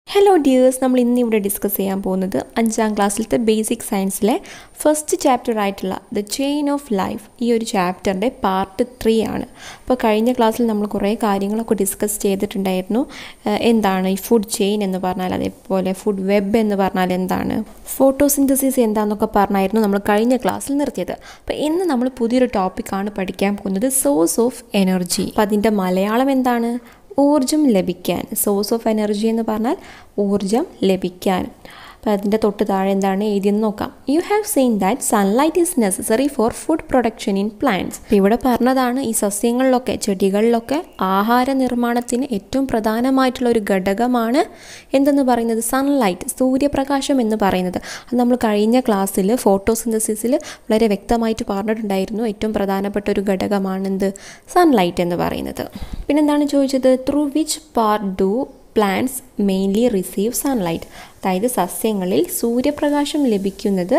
Hello dears, നമ്മൾ ഇന്നിവിടെ discuss ചെയ്യാൻ പോകുന്നത് 5ാം ക്ലാസ്സിലത്തെ ബേസിക് സയൻസിലെ ഫസ്റ്റ് ചാപ്റ്റർ ആയിട്ടുള്ള ദ ചെയിൻ ഓഫ് ലൈഫ്. ഈ ഒരു ചാപ്റ്ററിൻ്റെ പാർട്ട് 3 ആണ്. അപ്പോൾ കഴിഞ്ഞ ക്ലാസ്സിൽ നമ്മൾ കുറേ കാര്യങ്ങളൊക്കെ ഡിസ്കസ് ചെയ്തിട്ടുണ്ടായിരുന്നു. എന്താണ് ഈ ഫുഡ് ചെയിൻ എന്ന് പറഞ്ഞാൽ, അതേപോലെ ഫുഡ് വെബ് എന്ന് പറഞ്ഞാൽ എന്താണ്, ഫോട്ടോസിന്തസിസ് എന്താണെന്നൊക്കെ പറഞ്ഞായിരുന്നു നമ്മൾ കഴിഞ്ഞ ക്ലാസ്സിൽ നിർത്തിയത്. അപ്പോൾ ഇന്ന് നമ്മൾ പുതിയൊരു ടോപ്പിക്കാണ് പഠിക്കാൻ പോകുന്നത്, സോഴ്സ് ഓഫ് എനർജി. അപ്പോൾ അതിൻ്റെ മലയാളം എന്താണ്? ഊർജം ലഭിക്കാൻ. സോഴ്സ് ഓഫ് എനർജി എന്ന് പറഞ്ഞാൽ ഊർജം ലഭിക്കാൻ. അപ്പോൾ അതിൻ്റെ തൊട്ട് താഴെ എന്താണ് എഴുതിയെന്ന് നോക്കാം. You have seen that sunlight is necessary for food production in plants. അപ്പോൾ ഇവിടെ പറഞ്ഞതാണ് ഈ സസ്യങ്ങളിലൊക്കെ ചെടികളിലൊക്കെ ആഹാര നിർമ്മാണത്തിന് ഏറ്റവും പ്രധാനമായിട്ടുള്ള ഒരു ഘടകമാണ് എന്തെന്ന് പറയുന്നത്, സൺലൈറ്റ്, സൂര്യപ്രകാശം എന്ന് പറയുന്നത്. അത് നമ്മൾ കഴിഞ്ഞ ക്ലാസ്സിൽ ഫോട്ടോസിന്തസിസിൽ വളരെ വ്യക്തമായിട്ട് പറഞ്ഞിട്ടുണ്ടായിരുന്നു. ഏറ്റവും പ്രധാനപ്പെട്ട ഒരു ഘടകമാണ് എന്ത്, സൺലൈറ്റ് എന്ന് പറയുന്നത്. പിന്നെന്താണ് ചോദിച്ചത്, through which part do plants mainly receive sunlight. അതായത് സസ്യങ്ങളിൽ സൂര്യപ്രകാശം ലഭിക്കുന്നത്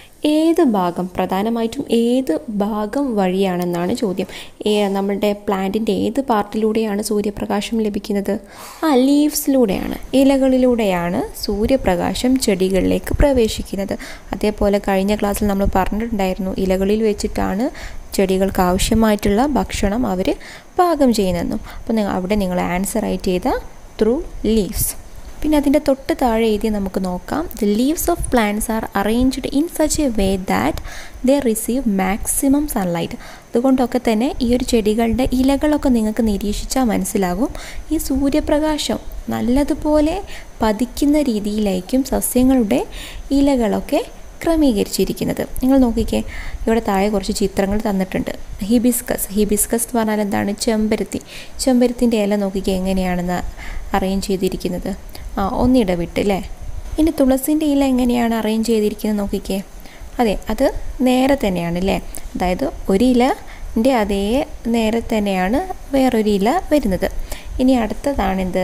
ഏത് ഭാഗം, പ്രധാനമായിട്ടും ഏത് ഭാഗം വഴിയാണെന്നാണ് ചോദ്യം. നമ്മളുടെ പ്ലാന്റിൻ്റെ ഏത് പാർട്ടിലൂടെയാണ് സൂര്യപ്രകാശം ലഭിക്കുന്നത്? ലീവ്സിലൂടെയാണ്, ഇലകളിലൂടെയാണ് സൂര്യപ്രകാശം ചെടികളിലേക്ക് പ്രവേശിക്കുന്നത്. അതേപോലെ കഴിഞ്ഞ ക്ലാസ്സിൽ നമ്മൾ പറഞ്ഞിട്ടുണ്ടായിരുന്നു, ഇലകളിൽ വെച്ചിട്ടാണ് ചെടികൾക്ക് ആവശ്യമായിട്ടുള്ള ഭക്ഷണം അവർ പാകം ചെയ്യുന്നതെന്നും. അപ്പോൾ അവിടെ നിങ്ങൾ ആൻസർ ആയിട്ട് ചെയ്ത ത്രൂ ലീവ്സ്. പിന്നെ അതിൻ്റെ തൊട്ട് താഴെ എഴുതി നമുക്ക് നോക്കാം. The leaves of plants are arranged in such a way that they receive maximum sunlight. അതുകൊണ്ടൊക്കെ തന്നെ ഈ ഒരു ചെടികളുടെ ഇലകളൊക്കെ നിങ്ങൾക്ക് നിരീക്ഷിച്ചാൽ മനസ്സിലാകും, ഈ സൂര്യപ്രകാശം നല്ലതുപോലെ പതിക്കുന്ന രീതിയിലായിരിക്കും സസ്യങ്ങളുടെ ഇലകളൊക്കെ ക്രമീകരിച്ചിരിക്കുന്നത്. നിങ്ങൾ നോക്കിക്കേ, ഇവിടെ താഴെ കുറച്ച് ചിത്രങ്ങൾ തന്നിട്ടുണ്ട്. ഹിബിസ്കസ് എന്ന് പറഞ്ഞാൽ എന്താണ്? ചെമ്പരത്തിൻ്റെ ഇല നോക്കിക്കേ എങ്ങനെയാണെന്ന് അറേഞ്ച് ചെയ്തിരിക്കുന്നത്. ഒന്നിടവിട്ട് അല്ലേ. ഇനി തുളസിൻ്റെ ഇല എങ്ങനെയാണ് അറേഞ്ച് ചെയ്തിരിക്കുന്നത് നോക്കിക്കേ. അതെ, അത് നേരെ തന്നെയാണ് അല്ലേ. അതായത് ഒരു ഇലൻ്റെ അതേ നേരെ തന്നെയാണ് വേറൊരു ഇല വരുന്നത്. ഇനി അടുത്തതാണെന്ത്,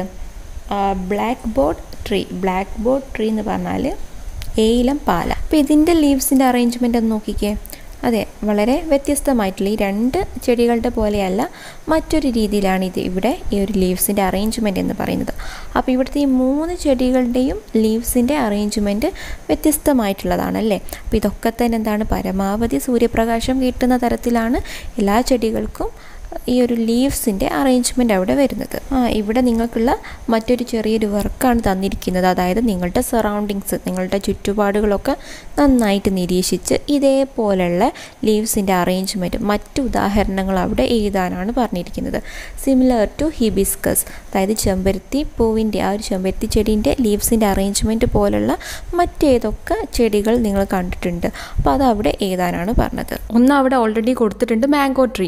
ബ്ലാക്ക് ബോർഡ് ട്രീ എന്ന് പറഞ്ഞാൽ ഏലം പാല. അപ്പോൾ ഇതിൻ്റെ ലീവ്സിൻ്റെ അറേഞ്ച്മെൻ്റ് ഒന്ന് നോക്കിക്കേ. അതെ, വളരെ വ്യത്യസ്തമായിട്ടുള്ള ഈ രണ്ട് ചെടികളുടെ പോലെയല്ല, മറ്റൊരു രീതിയിലാണ് ഇവിടെ ഈ ഒരു ലീവ്സിൻ്റെ അറേഞ്ച്മെൻറ്റ് എന്ന് പറയുന്നത്. അപ്പോൾ ഇവിടുത്തെ ഈ 3 ചെടികളുടെയും ലീവ്സിൻ്റെ അറേഞ്ച്മെൻറ്റ് വ്യത്യസ്തമായിട്ടുള്ളതാണല്ലേ. അപ്പോൾ ഇതൊക്കെ തന്നെ എന്താണ്, പരമാവധി സൂര്യപ്രകാശം കിട്ടുന്ന തരത്തിലാണ് എല്ലാ ചെടികൾക്കും ഈ ഒരു ലീവ്സിൻ്റെ അറേഞ്ച്മെൻ്റ് അവിടെ വരുന്നത്. ഇവിടെ നിങ്ങൾക്കുള്ള മറ്റൊരു ചെറിയൊരു വർക്കാണ് തന്നിരിക്കുന്നത്. അതായത് നിങ്ങളുടെ സറൗണ്ടിങ്സ്, നിങ്ങളുടെ ചുറ്റുപാടുകളൊക്കെ നന്നായിട്ട് നിരീക്ഷിച്ച് ഇതേപോലെയുള്ള ലീവ്സിൻ്റെ അറേഞ്ച്മെൻറ്റ്, മറ്റു ഉദാഹരണങ്ങൾ അവിടെ എഴുതാനാണ് പറഞ്ഞിരിക്കുന്നത്. സിമിലർ ടു ഹിബിസ്കസ്, അതായത് ചെമ്പരത്തി പൂവിൻ്റെ ആ ഒരു ചെമ്പരത്തി ചെടീൻ്റെ ലീവ്സിൻ്റെ അറേഞ്ച്മെൻറ്റ് പോലുള്ള മറ്റേതൊക്കെ ചെടികൾ നിങ്ങൾ കണ്ടിട്ടുണ്ട്. അപ്പോൾ അത് എഴുതാനാണ് പറഞ്ഞത്. ഒന്ന് അവിടെ ഓൾറെഡി കൊടുത്തിട്ടുണ്ട്, മാംഗോ ട്രീ,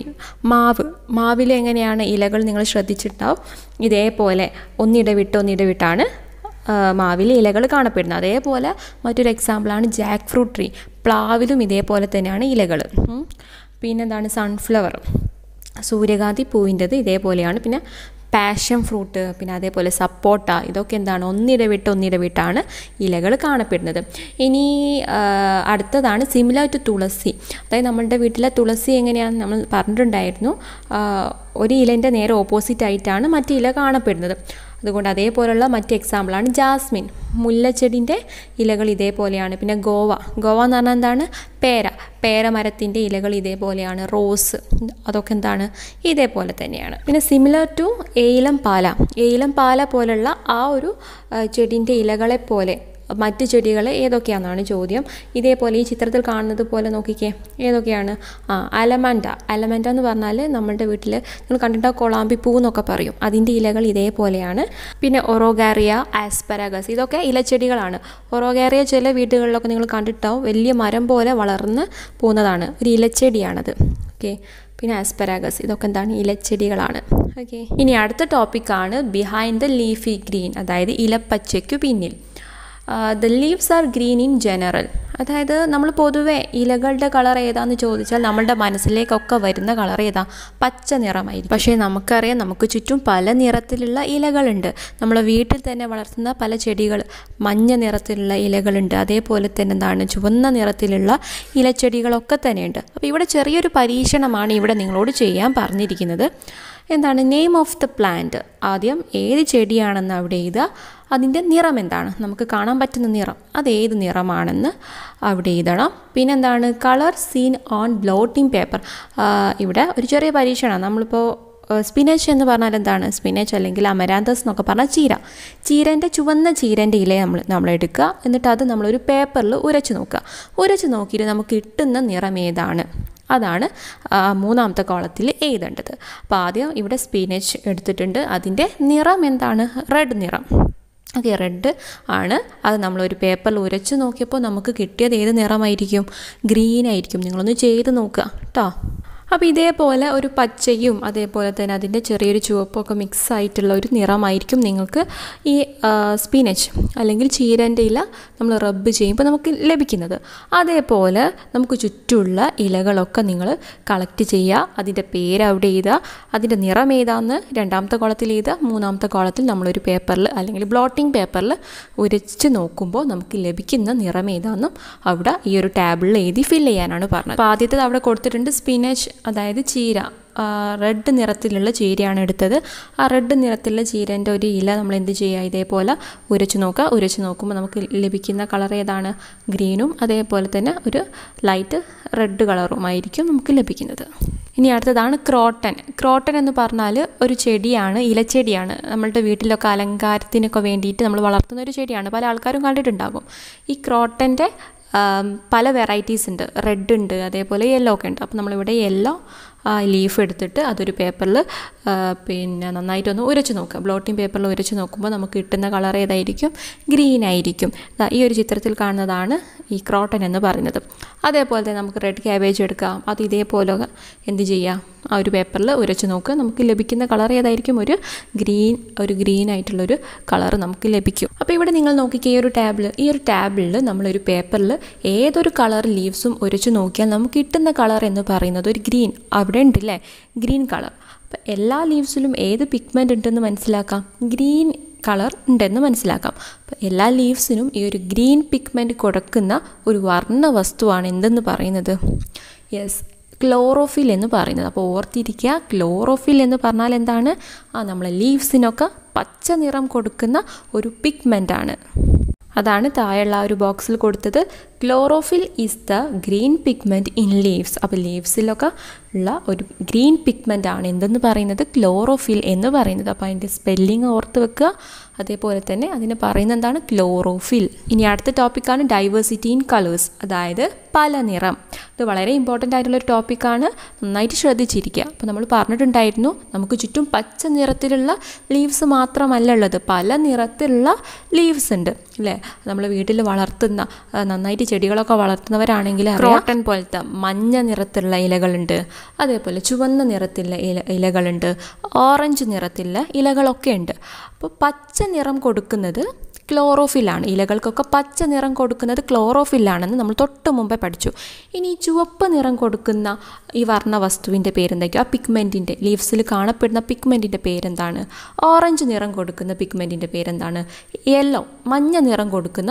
മാവിൽ എങ്ങനെയാണ് ഇലകൾ നിങ്ങൾ ശ്രദ്ധിച്ചിട്ടുണ്ടാവും. ഇതേപോലെ ഒന്നിടവിട്ടാണ് മാവിൽ ഇലകൾ കാണപ്പെടുന്നത്. അതേപോലെ മറ്റൊരു എക്സാമ്പിളാണ് ജാക്ക് ഫ്രൂട്ട് ട്രീ. പ്ലാവിലും ഇതേപോലെ തന്നെയാണ് ഇലകൾ. പിന്നെന്താണ്, സൺഫ്ലവർ, സൂര്യകാന്തി പൂവിൻ്റെത് ഇതേപോലെയാണ്. പിന്നെ പാഷൻ ഫ്രൂട്ട്, പിന്നെ അതേപോലെ സപ്പോട്ട, ഇതൊക്കെ എന്താണ്, ഒന്നിടവിട്ടാണ് ഇലകൾ കാണപ്പെടുന്നത്. ഇനി അടുത്തതാണ് സിമിലർ ടു തുളസി. അതായത് നമ്മളുടെ വീട്ടിലെ തുളസി എങ്ങനെയാണ് നമ്മൾ പറഞ്ഞിട്ടുണ്ടായിരുന്നു, ഒരു ഇലൻ്റെ നേരെ ഓപ്പോസിറ്റ് ആയിട്ടാണ് മറ്റു ഇല കാണപ്പെടുന്നത്. അതുകൊണ്ട് അതേപോലുള്ള മറ്റ് എക്സാമ്പിളാണ് ജാസ്മിൻ, മുല്ലച്ചെടിൻ്റെ ഇലകൾ ഇതേപോലെയാണ്. പിന്നെ ഗോവ എന്ന് പറഞ്ഞാൽ എന്താണ്, പേരമരത്തിൻ്റെ ഇലകൾ ഇതേപോലെയാണ്. റോസ്, അതൊക്കെ എന്താണ്, ഇതേപോലെ തന്നെയാണ്. പിന്നെ സിമിലർ ടു ഏലം പാല പോലുള്ള ആ ഒരു ചെടിൻ്റെ ഇലകളെ പോലെ മറ്റ് ചെടികൾ ഏതൊക്കെയാണെന്നാണ് ചോദ്യം. ഇതേപോലെ ഈ ചിത്രത്തിൽ കാണുന്നത് പോലെ നോക്കിക്കേ, ഏതൊക്കെയാണ്? അലമൻഡ എന്ന് പറഞ്ഞാൽ നമ്മളുടെ വീട്ടിൽ നിങ്ങൾ കണ്ടിട്ടുണ്ടാവും, കൊളാമ്പി പൂ എന്നൊക്കെ പറയും. അതിൻ്റെ ഇലകൾ ഇതേപോലെയാണ്. പിന്നെ ഒറോഗാറിയ, ആസ്പെരാഗസ്, ഇതൊക്കെ ഇലച്ചെടികളാണ്. ഒറോഗാറിയ ചില വീടുകളിലൊക്കെ നിങ്ങൾ കണ്ടിട്ടുണ്ടാവും, വലിയ മരം പോലെ വളർന്ന് പോകുന്നതാണ്, ഒരു ഇലച്ചെടിയാണത്. ഓക്കെ. പിന്നെ ആസ്പെരാഗസ്, ഇതൊക്കെ എന്താണ്, ഇലച്ചെടികളാണ്. ഓക്കെ. ഇനി അടുത്ത ടോപ്പിക്കാണ് ബിഹൈൻഡ് ദ ലീഫി ഗ്രീൻ, അതായത് ഇലപ്പച്ചയ്ക്കു പിന്നിൽ. The leaves are green in general. അതായത് നമ്മൾ പൊതുവെ ഇലകളുടെ കളർ ഏതാണെന്ന് ചോദിച്ചാൽ നമ്മളുടെ മനസ്സിലേക്കൊക്കെ വരുന്ന കളർ ഏതാ? പച്ച നിറമായിരിക്കും. പക്ഷേ നമുക്കറിയാം, നമുക്ക് ചുറ്റും പല നിറത്തിലുള്ള ഇലകളുണ്ട്. നമ്മളെ വീട്ടിൽ തന്നെ വളർത്തുന്ന പല ചെടികൾ മഞ്ഞ നിറത്തിലുള്ള ഇലകളുണ്ട്. അതേപോലെ തന്നെ എന്താണ്, ചുവന്ന നിറത്തിലുള്ള ഇലച്ചെടികളൊക്കെ തന്നെയുണ്ട്. അപ്പോൾ ഇവിടെ ചെറിയൊരു പരീക്ഷണമാണ് ഇവിടെ നിങ്ങളോട് ചെയ്യാൻ പറഞ്ഞിരിക്കുന്നത്. എന്താണ് നെയിം ഓഫ് ദ പ്ലാന്റ്? ആദ്യം ഏത് ചെടിയാണെന്ന് അവിടെ എഴുതുക, അതിൻ്റെ നിറം എന്താണ്, നമുക്ക് കാണാൻ പറ്റുന്ന നിറം അത് ഏത് നിറമാണെന്ന് അവിടെ എഴുതണം. പിന്നെന്താണ് colour seen on blotting paper. ഇവിടെ ഒരു ചെറിയ പരീക്ഷണം. നമ്മളിപ്പോൾ സ്പിനച്ച് എന്ന് പറഞ്ഞാൽ എന്താണ്, സ്പിനച്ച് അല്ലെങ്കിൽ അമരാന്തസ് എന്നൊക്കെ പറഞ്ഞാൽ ചീരൻ്റെ ചുവന്ന ചീരൻ്റെ ഇല നമ്മൾ എടുക്കുക. എന്നിട്ട് അത് നമ്മളൊരു പേപ്പറിൽ ഉരച്ച് നോക്കുക. ഉരച്ച് നോക്കിയിട്ട് നമുക്ക് കിട്ടുന്ന നിറം ഏതാണ്, അതാണ് മൂന്നാമത്തെ കോളത്തിൽ എഴുതേണ്ടത്. അപ്പോൾ ആദ്യം ഇവിടെ സ്പിനച്ച് എടുത്തിട്ടുണ്ട്. അതിൻ്റെ നിറം എന്താണ്, റെഡ് നിറം. ഓക്കെ, റെഡ് ആണ്. അത് നമ്മളൊരു പേപ്പറിൽ ഉരച്ച് നോക്കിയപ്പോൾ നമുക്ക് കിട്ടിയത് ഏത് നിറമായിരിക്കും, ഗ്രീൻ ആയിരിക്കും. നിങ്ങളൊന്ന് ചെയ്ത് നോക്കുക കേട്ടോ. അപ്പോൾ ഇതേപോലെ ഒരു പച്ചയും അതേപോലെ തന്നെ അതിൻ്റെ ചെറിയൊരു ചുവപ്പൊക്കെ മിക്സ് ആയിട്ടുള്ള ഒരു നിറമായിരിക്കും നിങ്ങൾക്ക് ഈ സ്പിനച്ച് അല്ലെങ്കിൽ ചീരൻ്റെ ഇല നമ്മൾ റബ്ബ് ചെയ്യുമ്പോൾ നമുക്ക് ലഭിക്കുന്നത്. അതേപോലെ നമുക്ക് ചുറ്റുമുള്ള ഇലകളൊക്കെ നിങ്ങൾ കളക്ട് ചെയ്യുക. അതിൻ്റെ പേര് അവിടെ എഴുതുക. അതിൻ്റെ നിറം ഏതാണെന്ന് രണ്ടാമത്തെ കോളത്തിൽ എഴുതുക. മൂന്നാമത്തെ കോളത്തിൽ നമ്മളൊരു പേപ്പറിൽ അല്ലെങ്കിൽ ബ്ലോട്ടിംഗ് പേപ്പറിൽ ഉരച്ച് നോക്കുമ്പോൾ നമുക്ക് ലഭിക്കുന്ന നിറം ഏതാണെന്നും അവിടെ ഈ ഒരു ടാബിളിൽ എഴുതി ഫില്ല് ചെയ്യാനാണ് പറഞ്ഞത്. അപ്പോൾ ആദ്യത്തേത് അവിടെ കൊടുത്തിട്ടുണ്ട് സ്പിനച്ച്, അതായത് ചീര. റെഡ് നിറത്തിലുള്ള ചീരയാണ് എടുത്തത്. ആ റെഡ് നിറത്തിലുള്ള ചീരൻ്റെ ഒരു ഇല നമ്മൾ എന്ത് ചെയ്യുക, ഇതേപോലെ ഉരച്ച് നോക്കുക. ഉരച്ച് നോക്കുമ്പോൾ നമുക്ക് ലഭിക്കുന്ന കളർ ഏതാണ്, ഗ്രീനും അതേപോലെ തന്നെ ഒരു ലൈറ്റ് റെഡ് കളറുമായിരിക്കും നമുക്ക് ലഭിക്കുന്നത്. ഇനി അടുത്തതാണ് ക്രോട്ടൺ എന്ന് പറഞ്ഞാൽ ഒരു ചെടിയാണ്, ഇലച്ചെടിയാണ്. നമ്മളുടെ വീട്ടിലൊക്കെ അലങ്കാരത്തിനൊക്കെ വേണ്ടിയിട്ട് നമ്മൾ വളർത്തുന്ന ഒരു ചെടിയാണ്. പല ആൾക്കാരും കണ്ടിട്ടുണ്ടാകും. ഈ ക്രോട്ടൻ്റെ പല വെറൈറ്റീസ് ഉണ്ട്. റെഡ് ഉണ്ട്, അതേപോലെ യെല്ലോ ഒക്കെ ഉണ്ട്. അപ്പോൾ നമ്മളിവിടെ യെല്ലോ ലീഫ് എടുത്തിട്ട് അതൊരു പേപ്പറിൽ പിന്നെ നന്നായിട്ടൊന്ന് ഉരച്ച് നോക്കുക. ബ്ലോട്ടിംഗ് പേപ്പറിൽ ഉരച്ച് നോക്കുമ്പോൾ നമുക്ക് കിട്ടുന്ന കളർ ഏതായിരിക്കും, ഗ്രീൻ ആയിരിക്കും. ഈ ഒരു ചിത്രത്തിൽ കാണുന്നതാണ് ഈ ക്രോട്ടൺ എന്ന് പറയുന്നത്. അതേപോലെ തന്നെ നമുക്ക് റെഡ് ക്യാബേജ് എടുക്കാം. അത് ഇതേപോലെ എന്ത് ചെയ്യാം, ആ ഒരു പേപ്പറിൽ ഉരച്ച് നോക്കുക. നമുക്ക് ലഭിക്കുന്ന കളർ ഏതായിരിക്കും, ഒരു ഗ്രീൻ ആയിട്ടുള്ളൊരു കളർ നമുക്ക് ലഭിക്കും. അപ്പോൾ ഇവിടെ നിങ്ങൾ നോക്കിക്കുക, ഈ ഒരു ടാബിളിൽ നമ്മളൊരു പേപ്പറിൽ ഏതൊരു കളർ ലീവ്സും ഉരച്ച് നോക്കിയാൽ നമുക്ക് കിട്ടുന്ന കളർ എന്ന് പറയുന്നത് ഒരു ഗ്രീൻ അവിടെ ഉണ്ടല്ലേ, ഗ്രീൻ കളർ. അപ്പോൾ എല്ലാ ലീവ്സിലും ഏത് പിഗ്മെൻ്റ് ഉണ്ടെന്ന് മനസ്സിലാക്കാം, ഗ്രീൻ കളർ ഉണ്ടെന്ന് മനസ്സിലാക്കാം. അപ്പോൾ എല്ലാ ലീവ്സിനും ഈ ഒരു ഗ്രീൻ പിഗ്മെൻ്റ് കൊടുക്കുന്ന ഒരു വർണ്ണ വസ്തുവാണ് എന്തെന്ന് പറയുന്നത്, യെസ്, ക്ലോറോഫിൽ എന്ന് പറയുന്നത്. അപ്പോൾ ഓർത്തിരിക്കുക, ക്ലോറോഫിൽ എന്ന് പറഞ്ഞാൽ എന്താണ്, നമ്മളെ ലീവ്സിനൊക്കെ പച്ച നിറം കൊടുക്കുന്ന ഒരു പിഗ്മെൻ്റാണ്. അതാണ് താഴെയുള്ള ഒരു ബോക്സിൽ കൊടുത്തത്. Chlorophyll is the green pigment in leaves. അപ്പോൾ ലീവ്സിലൊക്കെ ഉള്ള ഒരു ഗ്രീൻ പിഗ്മെൻ്റ് ആണ് എന്തെന്ന് പറയുന്നത്, ക്ലോറോഫിൽ എന്ന് പറയുന്നത്. അപ്പോൾ അതിൻ്റെ സ്പെല്ലിങ് ഓർത്ത് വെക്കുക. അതേപോലെ തന്നെ അതിന് പറയുന്നത് എന്താണ്, ക്ലോറോഫിൽ. ഇനി അടുത്ത ടോപ്പിക്കാണ് ഡൈവേഴ്സിറ്റി ഇൻ കളേഴ്സ്, അതായത് പല നിറം. ഇത് വളരെ ഇമ്പോർട്ടൻ്റ് ആയിട്ടുള്ളൊരു ടോപ്പിക്കാണ്, നന്നായിട്ട് ശ്രദ്ധിച്ചിരിക്കുക. അപ്പോൾ നമ്മൾ പറഞ്ഞിട്ടുണ്ടായിരുന്നു, നമുക്ക് ചുറ്റും പച്ച നിറത്തിലുള്ള ലീവ്സ് മാത്രമല്ല ഉള്ളത്, പല നിറത്തിലുള്ള ലീവ്സ് ഉണ്ട് അല്ലേ. നമ്മൾ വീട്ടിൽ വളർത്തുന്ന നന്നായിട്ട് ചെടികളൊക്കെ വളർത്തുന്നവരാണെങ്കിൽ ക്രോട്ടൺ പോലത്തെ മഞ്ഞ നിറത്തിലുള്ള ഇലകളുണ്ട്, അതേപോലെ ചുവന്ന നിറത്തിലുള്ള ഇലകളുണ്ട്, ഓറഞ്ച് നിറത്തിലുള്ള ഇലകളൊക്കെ ഉണ്ട്. അപ്പോൾ പച്ച നിറം കൊടുക്കുന്നത് ക്ലോറോഫിലാണ്. ഇലകൾക്കൊക്കെ പച്ച നിറം കൊടുക്കുന്നത് ക്ലോറോഫിലാണെന്ന് നമ്മൾ തൊട്ട് മുമ്പേ പഠിച്ചു. ഇനി ചുവപ്പ് നിറം കൊടുക്കുന്ന ഈ വർണ്ണ വസ്തുവിൻ്റെ പേരെന്തൊക്കെയോ, ആ പിഗ്മെൻറ്റിൻ്റെ ലീവ്സിൽ കാണപ്പെടുന്ന പിഗ്മെൻറ്റിൻ്റെ പേരെന്താണ്, ഓറഞ്ച് നിറം കൊടുക്കുന്ന പിഗ്മെൻറ്റിൻ്റെ പേരെന്താണ്, യെല്ലോ മഞ്ഞ നിറം കൊടുക്കുന്ന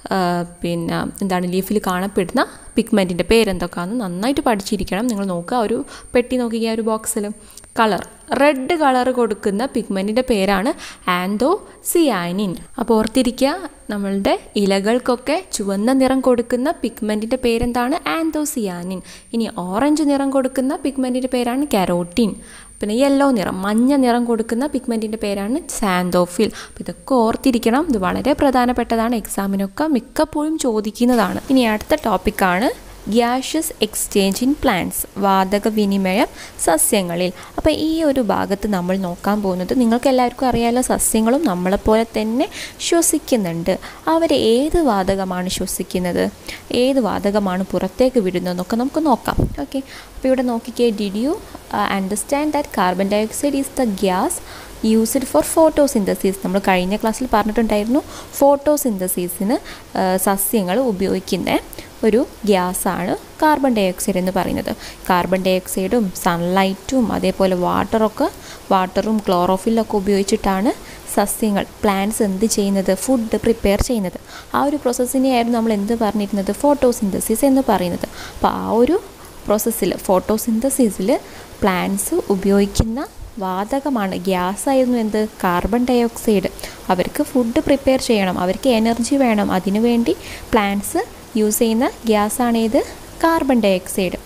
ലീഫിൽ കാണപ്പെടുന്ന പിഗ്മെൻറ്റിൻ്റെ പേരെന്തൊക്കെയാണെന്ന് നന്നായിട്ട് പഠിച്ചിരിക്കണം. നിങ്ങൾ നോക്കുക, ഒരു പെട്ടി നോക്കിക്കുക, ഒരു ബോക്സിൽ റെഡ് കളർ കൊടുക്കുന്ന പിഗ്മെൻറ്റിൻ്റെ പേരാണ് ആന്തോസിയാനിൻ. അപ്പോൾ ഓർത്തിരിക്കുക, നമ്മളുടെ ഇലകൾക്കൊക്കെ ചുവന്ന നിറം കൊടുക്കുന്ന പിഗ്മെൻറ്റിൻ്റെ പേരെന്താണ്, ആന്തോസിയാനിൻ. ഇനി ഓറഞ്ച് നിറം കൊടുക്കുന്ന പിഗ്മെൻറ്റിൻ്റെ പേരാണ് കരോട്ടിൻ. പിന്നെ യെല്ലോ നിറം മഞ്ഞ നിറം കൊടുക്കുന്ന പിഗ്മെൻറ്റിൻ്റെ പേരാണ് സാന്തോഫിൽ. അപ്പോൾ ഇതൊക്കെ ഓർത്തിരിക്കണം, ഇത് വളരെ പ്രധാനപ്പെട്ടതാണ്, എക്സാമിനൊക്കെ മിക്കപ്പോഴും ചോദിക്കുന്നതാണ്. ഇനി അടുത്ത ടോപ്പിക്കാണ് ഗ്യാഷ്യസ് എക്സ്ചേഞ്ച് ഇൻ പ്ലാന്റ്സ്, വാതക വിനിമയം സസ്യങ്ങളിൽ. അപ്പോൾ ഈ ഒരു ഭാഗത്ത് നമ്മൾ നോക്കാൻ പോകുന്നത്, നിങ്ങൾക്ക് എല്ലാവർക്കും അറിയാമല്ലോ, സസ്യങ്ങളും നമ്മളെപ്പോലെ തന്നെ ശ്വസിക്കുന്നുണ്ട്. അവർ ഏത് വാതകമാണ് ശ്വസിക്കുന്നത്, ഏത് വാതകമാണ് പുറത്തേക്ക് വിടുന്നതെന്നൊക്കെ നമുക്ക് നോക്കാം. ഓക്കെ, അപ്പോൾ ഇവിടെ നോക്കിക്കേ, did you understand that carbon dioxide is the gas used for photosynthesis. നമ്മൾ കഴിഞ്ഞ ക്ലാസ്സിൽ പറഞ്ഞിട്ടുണ്ടായിരുന്നു, ഫോട്ടോസിന്തസിസിന് സസ്യങ്ങൾ ഉപയോഗിക്കുന്ന ഒരു ഗ്യാസാണ് കാർബൺ ഡൈ ഓക്സൈഡ് എന്ന് പറയുന്നത്. കാർബൺ ഡൈ ഓക്സൈഡും സൺലൈറ്റും അതേപോലെ വാട്ടറും ക്ലോറോഫിലൊക്കെ ഉപയോഗിച്ചിട്ടാണ് സസ്യങ്ങൾ, പ്ലാന്റ്സ് എന്ത് ചെയ്യുന്നത്, ഫുഡ് പ്രിപ്പയർ ചെയ്യുന്നത്. ആ ഒരു പ്രോസസ്സിനെയായിരുന്നു നമ്മൾ എന്ത് പറഞ്ഞിരുന്നത്, ഫോട്ടോസിന്തസിസ് എന്ന് പറയുന്നത്. അപ്പോൾ ആ ഒരു പ്രോസസ്സിൽ, ഫോട്ടോസിന്തസിസിൽ പ്ലാന്റ്സ് ഉപയോഗിക്കുന്ന വാതകമാണ്, ഗ്യാസായിരുന്നു എന്ത്, കാർബൺ ഡൈ ഓക്സൈഡ്. അവർക്ക് ഫുഡ് പ്രിപ്പയർ ചെയ്യണം, അവർക്ക് എനർജി വേണം, അതിനുവേണ്ടി പ്ലാന്റ്സ് യൂസ് ചെയ്യുന്ന ഗ്യാസാണേത്, carbon dioxide.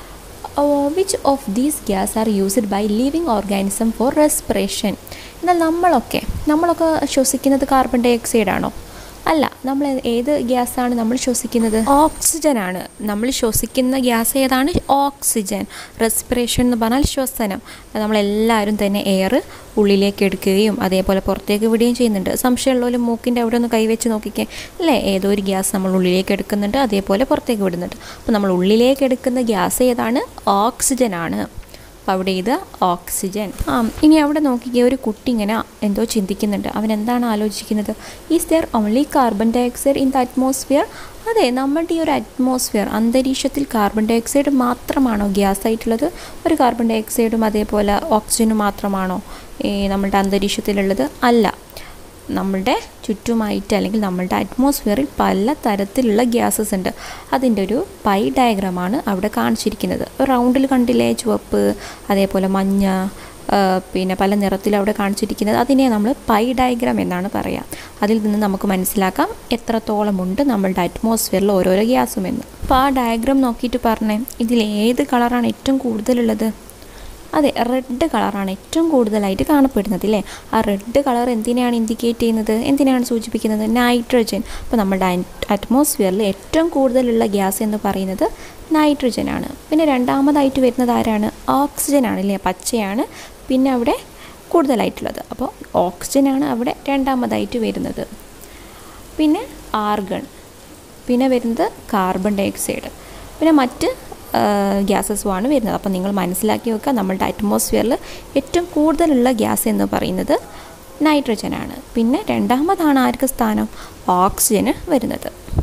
Which of these gas are used by living organism for respiration? എന്നാൽ നമ്മളൊക്കെ ശ്വസിക്കുന്നത് കാർബൺ ഡൈ ഓക്സൈഡ് ആണോ? അല്ല. നമ്മൾ ഏത് ഗ്യാസാണ് നമ്മൾ ശ്വസിക്കുന്നത്? ഓക്സിജനാണ്. നമ്മൾ ശ്വസിക്കുന്ന ഗ്യാസ് ഏതാണ്? ഓക്സിജൻ. റെസ്പിറേഷൻ എന്ന് പറഞ്ഞാൽ ശ്വസനം. നമ്മളെല്ലാവരും തന്നെ എയർ ഉള്ളിലേക്ക് എടുക്കുകയും അതേപോലെ പുറത്തേക്ക് വിടുകയും ചെയ്യുന്നുണ്ട്. സംശയമുള്ളവരും മൂക്കിൻ്റെ അവിടെ ഒന്ന് കൈവച്ച് നോക്കിക്കേ അല്ലേ, ഏതോ ഒരു ഗ്യാസ് നമ്മൾ ഉള്ളിലേക്ക് എടുക്കുന്നുണ്ട്, അതേപോലെ പുറത്തേക്ക് വിടുന്നുണ്ട്. അപ്പോൾ നമ്മൾ ഉള്ളിലേക്ക് എടുക്കുന്ന ഗ്യാസ് ഏതാണ്? ഓക്സിജനാണ്. അപ്പോൾ അവിടെ ഇത് ഓക്സിജൻ. ഇനി അവിടെ നോക്കിക്കുക, ഒരു കുട്ടി ഇങ്ങനെ എന്തോ ചിന്തിക്കുന്നുണ്ട്. അവൻ എന്താണ് ആലോചിക്കുന്നത്? Is there only carbon dioxide in the atmosphere? അതെ, നമ്മുടെ ഈ ഒരു അറ്റ്മോസ്ഫിയർ, അന്തരീക്ഷത്തിൽ കാർബൺ ഡൈ ഓക്സൈഡ് മാത്രമാണോ ഗ്യാസ് ആയിട്ടുള്ളത്? ഒരു കാർബൺ ഡൈ ഓക്സൈഡും അതേപോലെ ഓക്സിജനും മാത്രമാണോ നമ്മളുടെ അന്തരീക്ഷത്തിലുള്ളത്? അല്ല. നമ്മളുടെ ചുറ്റുമായിട്ട് അല്ലെങ്കിൽ നമ്മളുടെ അറ്റ്മോസ്ഫിയറിൽ പല തരത്തിലുള്ള ഗ്യാസസ് ഉണ്ട്. അതിൻ്റെ ഒരു പൈ ഡയഗ്രാമാണ് അവിടെ കാണിച്ചിരിക്കുന്നത്. റൗണ്ടിൽ കണ്ടില്ലേ, ചുവപ്പ്, അതേപോലെ മഞ്ഞ, പിന്നെ പല നിറത്തിൽ അവിടെ കാണിച്ചിരിക്കുന്നത്. അതിനെ നമ്മൾ പൈ ഡയഗ്രാം എന്നാണ് പറയുക. അതിൽ നിന്ന് നമുക്ക് മനസ്സിലാക്കാം എത്രത്തോളമുണ്ട് നമ്മളുടെ അറ്റ്മോസ്ഫിയറിൽ ഓരോരോ ഗ്യാസുമെന്ന്. അപ്പോൾ ആ ഡയഗ്രാം നോക്കിയിട്ട് പറഞ്ഞേ, ഇതിൽ ഏത് കളറാണ് ഏറ്റവും കൂടുതലുള്ളത്? അതെ, റെഡ് കളറാണ് ഏറ്റവും കൂടുതലായിട്ട് കാണപ്പെടുന്നത് അല്ലേ. ആ റെഡ് കളർ എന്തിനാണ് ഇൻഡിക്കേറ്റ് ചെയ്യുന്നത്, എന്തിനാണ് സൂചിപ്പിക്കുന്നത്? നൈട്രജൻ. അപ്പോൾ നമ്മുടെ അറ്റ്മോസ്ഫിയറിൽ ഏറ്റവും കൂടുതലുള്ള ഗ്യാസ് എന്ന് പറയുന്നത് നൈട്രജനാണ്. പിന്നെ രണ്ടാമതായിട്ട് വരുന്നത് ആരാണ്? ഓക്സിജനാണ് അല്ലേ, പച്ചയാണ് പിന്നെ അവിടെ കൂടുതലായിട്ടുള്ളത്. അപ്പോൾ ഓക്സിജനാണ് അവിടെ രണ്ടാമതായിട്ട് വരുന്നത്. പിന്നെ ആർഗൺ, പിന്നെ വരുന്നത് കാർബൺ ഡൈ ഓക്സൈഡ്, പിന്നെ മറ്റ് ഗ്യാസസുമാണ് വരുന്നത്. അപ്പോൾ നിങ്ങൾ മനസ്സിലാക്കി വെക്കുക, നമ്മളുടെ അറ്റ്മോസ്ഫിയറിൽ ഏറ്റവും കൂടുതലുള്ള ഗ്യാസ് എന്ന് പറയുന്നത് നൈട്രജനാണ്. പിന്നെ രണ്ടാമതാണ് ആർക്ക് സ്ഥാനം? ഓക്സിജന് വരുന്നത്.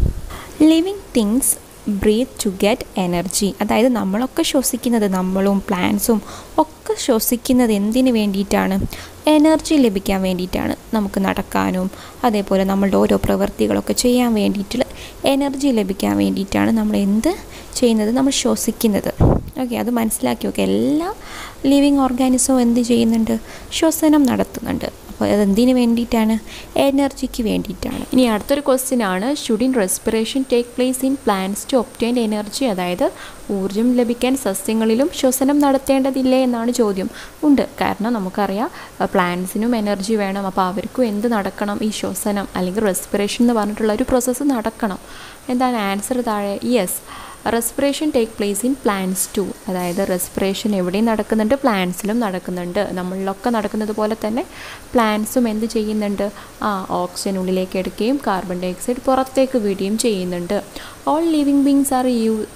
Living things breathe to get energy. അതായത് നമ്മളൊക്കെ ശ്വസിക്കുന്നത്, നമ്മളും പ്ലാന്റ്സും ഒക്കെ ശ്വസിക്കുന്നത് എന്തിനു വേണ്ടിയിട്ടാണ്? എനർജി ലഭിക്കാൻ വേണ്ടിയിട്ടാണ്. നമുക്ക് നടക്കാനും അതേപോലെ നമ്മളുടെ ഓരോ പ്രവൃത്തികളൊക്കെ ചെയ്യാൻ വേണ്ടിയിട്ടുള്ള എനർജി ലഭിക്കാൻ വേണ്ടിയിട്ടാണ് നമ്മൾ എന്ത് ചെയ്യുന്നത്? നമ്മൾ ശ്വസിക്കുന്നത്. ഓക്കെ, അത് മനസ്സിലാക്കി നോക്കുക. എല്ലാ ലിവിങ് ഓർഗാനിസവും എന്ത് ചെയ്യുന്നുണ്ട്? ശ്വസനം നടത്തുന്നുണ്ട്. അപ്പോൾ അതെന്തിനു വേണ്ടിയിട്ടാണ്? എനർജിക്ക് വേണ്ടിയിട്ടാണ്. ഇനി അടുത്തൊരു ക്വസ്റ്റ്യൻ ആണ്, should in respiration take place in plants to obtain energy? അതായത് ഊർജ്ജം ലഭിക്കാൻ സസ്യങ്ങളിലും ശ്വസനം നടത്തേണ്ടതില്ലേ എന്നാണ് ചോദ്യം. ഉണ്ട്, കാരണം നമുക്കറിയാം പ്ലാന്റ്സിനും എനർജി വേണം. അപ്പോൾ അവർക്കും എന്ത് നടക്കണം? ഈ ശ്വസനം അല്ലെങ്കിൽ റെസ്പിറേഷൻ എന്ന് പറഞ്ഞിട്ടുള്ള ഒരു പ്രോസസ്സ് നടക്കണം. എന്താണ് ആൻസർ താഴെ? Yes, respiration take place in plants too. അതായത് റെസ്പിറേഷൻ എവിടെയും നടക്കുന്നുണ്ട്, പ്ലാന്റ്സിലും നടക്കുന്നുണ്ട്. നമ്മളിലൊക്കെ നടക്കുന്നത് പോലെ തന്നെ പ്ലാന്റ്സും എന്ത് ചെയ്യുന്നുണ്ട്? ഓക്സിജൻ ഉള്ളിലേക്ക് എടുക്കുകയും കാർബൺ ഡൈ ഓക്സൈഡ് പുറത്തേക്ക് വിടുകയും ചെയ്യുന്നുണ്ട്. All living beings are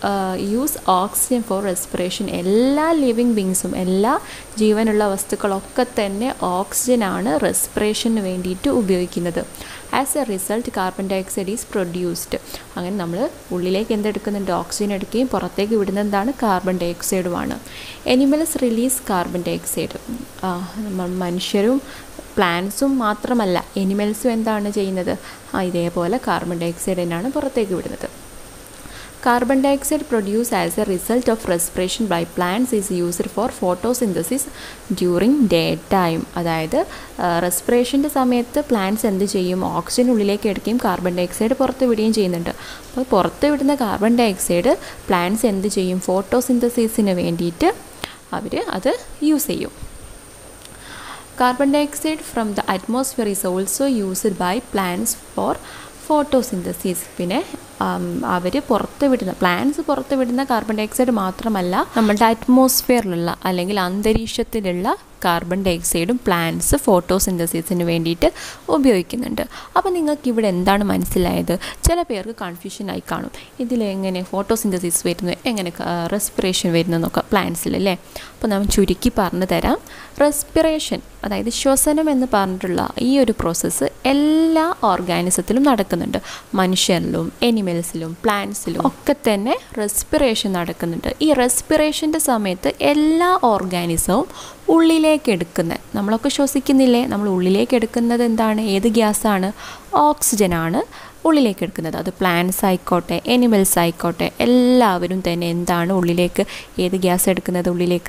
use oxygen for respiration. എല്ലാ ലിവിങ് ബീങ്സും, എല്ലാ ജീവനുള്ള വസ്തുക്കളൊക്കെ തന്നെ ഓക്സിജനാണ് റെസ്പിറേഷന് വേണ്ടിയിട്ട് ഉപയോഗിക്കുന്നത്. As a result carbon dioxide is produced. അങ്ങനെ നമ്മൾ ഉള്ളിലേക്ക് എന്തെടുക്കുന്നുണ്ട്? ഓക്സിജൻ എടുക്കുകയും പുറത്തേക്ക് വിടുന്നത് എന്താണ്? കാർബൺ ഡൈ ഓക്സൈഡുമാണ്. Animals release carbon dioxide. മനുഷ്യരും പ്ലാന്റ്സും മാത്രമല്ല, എനിമൽസും എന്താണ് ചെയ്യുന്നത്? ഇതേപോലെ കാർബൺ ഡൈ ഓക്സൈഡ് തന്നെയാണ് പുറത്തേക്ക് വിടുന്നത്. Carbon dioxide produced as a result of respiration by plants is used for photosynthesis during daytime. അതായത് റെസ്പിറേഷൻ്റെ സമയത്ത് പ്ലാന്റ്സ് എന്ത് ചെയ്യും? ഓക്സിജൻ ഉള്ളിലേക്ക് എടുക്കുകയും കാർബൺ ഡൈ ഓക്സൈഡ് പുറത്ത് വിടുകയും ചെയ്യുന്നുണ്ട്. അപ്പോൾ പുറത്ത് വിടുന്ന കാർബൺ ഡൈ ഓക്സൈഡ് പ്ലാന്റ്സ് എന്ത് ചെയ്യും? ഫോട്ടോസിന്തസിസിന് വേണ്ടിയിട്ട് അവർ അത് യൂസ് ചെയ്യും. Carbon dioxide from the atmosphere is also used by plants for photosynthesis. പിന്നെ അവർ പ്ലാന്റ്സ് പുറത്ത് വിടുന്ന കാർബൺ ഡൈ ഓക്സൈഡ് മാത്രമല്ല, നമ്മളുടെ അറ്റ്മോസ്ഫിയറിലുള്ള അല്ലെങ്കിൽ അന്തരീക്ഷത്തിലുള്ള കാർബൺ ഡൈ ഓക്സൈഡും പ്ലാന്റ്സ് ഫോട്ടോസിന്തസിസിന് വേണ്ടിയിട്ട് ഉപയോഗിക്കുന്നുണ്ട്. അപ്പോൾ നിങ്ങൾക്ക് ഇവിടെ എന്താണ് മനസ്സിലായത്? ചില പേർക്ക് കൺഫ്യൂഷനായി കാണും, ഇതിലെങ്ങനെ ഫോട്ടോസിന്തസിസ് വരുന്നു, എങ്ങനെ റെസ്പിറേഷൻ വരുന്നതെന്നൊക്കെ പ്ലാന്റ്സിലല്ലേ. അപ്പോൾ നമ്മൾ ചുരുക്കി പറഞ്ഞു തരാം. റെസ്പിറേഷൻ അതായത് ശ്വസനം എന്ന് പറഞ്ഞിട്ടുള്ള ഈ ഒരു പ്രോസസ്സ് എല്ലാ ഓർഗാനിസത്തിലും നടക്കുന്നുണ്ട്. മനുഷ്യരിലും എനിമൽസിലും പ്ലാന്റ്സിലും ഒക്കെ തന്നെ റെസ്പിറേഷൻ നടക്കുന്നുണ്ട്. ഈ റെസ്പിറേഷൻ്റെ സമയത്ത് എല്ലാ ഓർഗാനിസവും ഉള്ളിലേക്ക് എടുക്കുന്നത്, നമ്മളൊക്കെ ശ്വസിക്കുന്നില്ലേ, നമ്മൾ ഉള്ളിലേക്ക് എടുക്കുന്നത് എന്താണ്? ഏത് ഗ്യാസാണ്? ഓക്സിജനാണ് ഉള്ളിലേക്ക് എടുക്കുന്നത്. അത് പ്ലാന്റ്സ് ആയിക്കോട്ടെ എനിമൽസ് ആയിക്കോട്ടെ എല്ലാവരും തന്നെ എന്താണ് ഉള്ളിലേക്ക്, ഏത് ഗ്യാസ് എടുക്കുന്നത്? ഉള്ളിലേക്ക്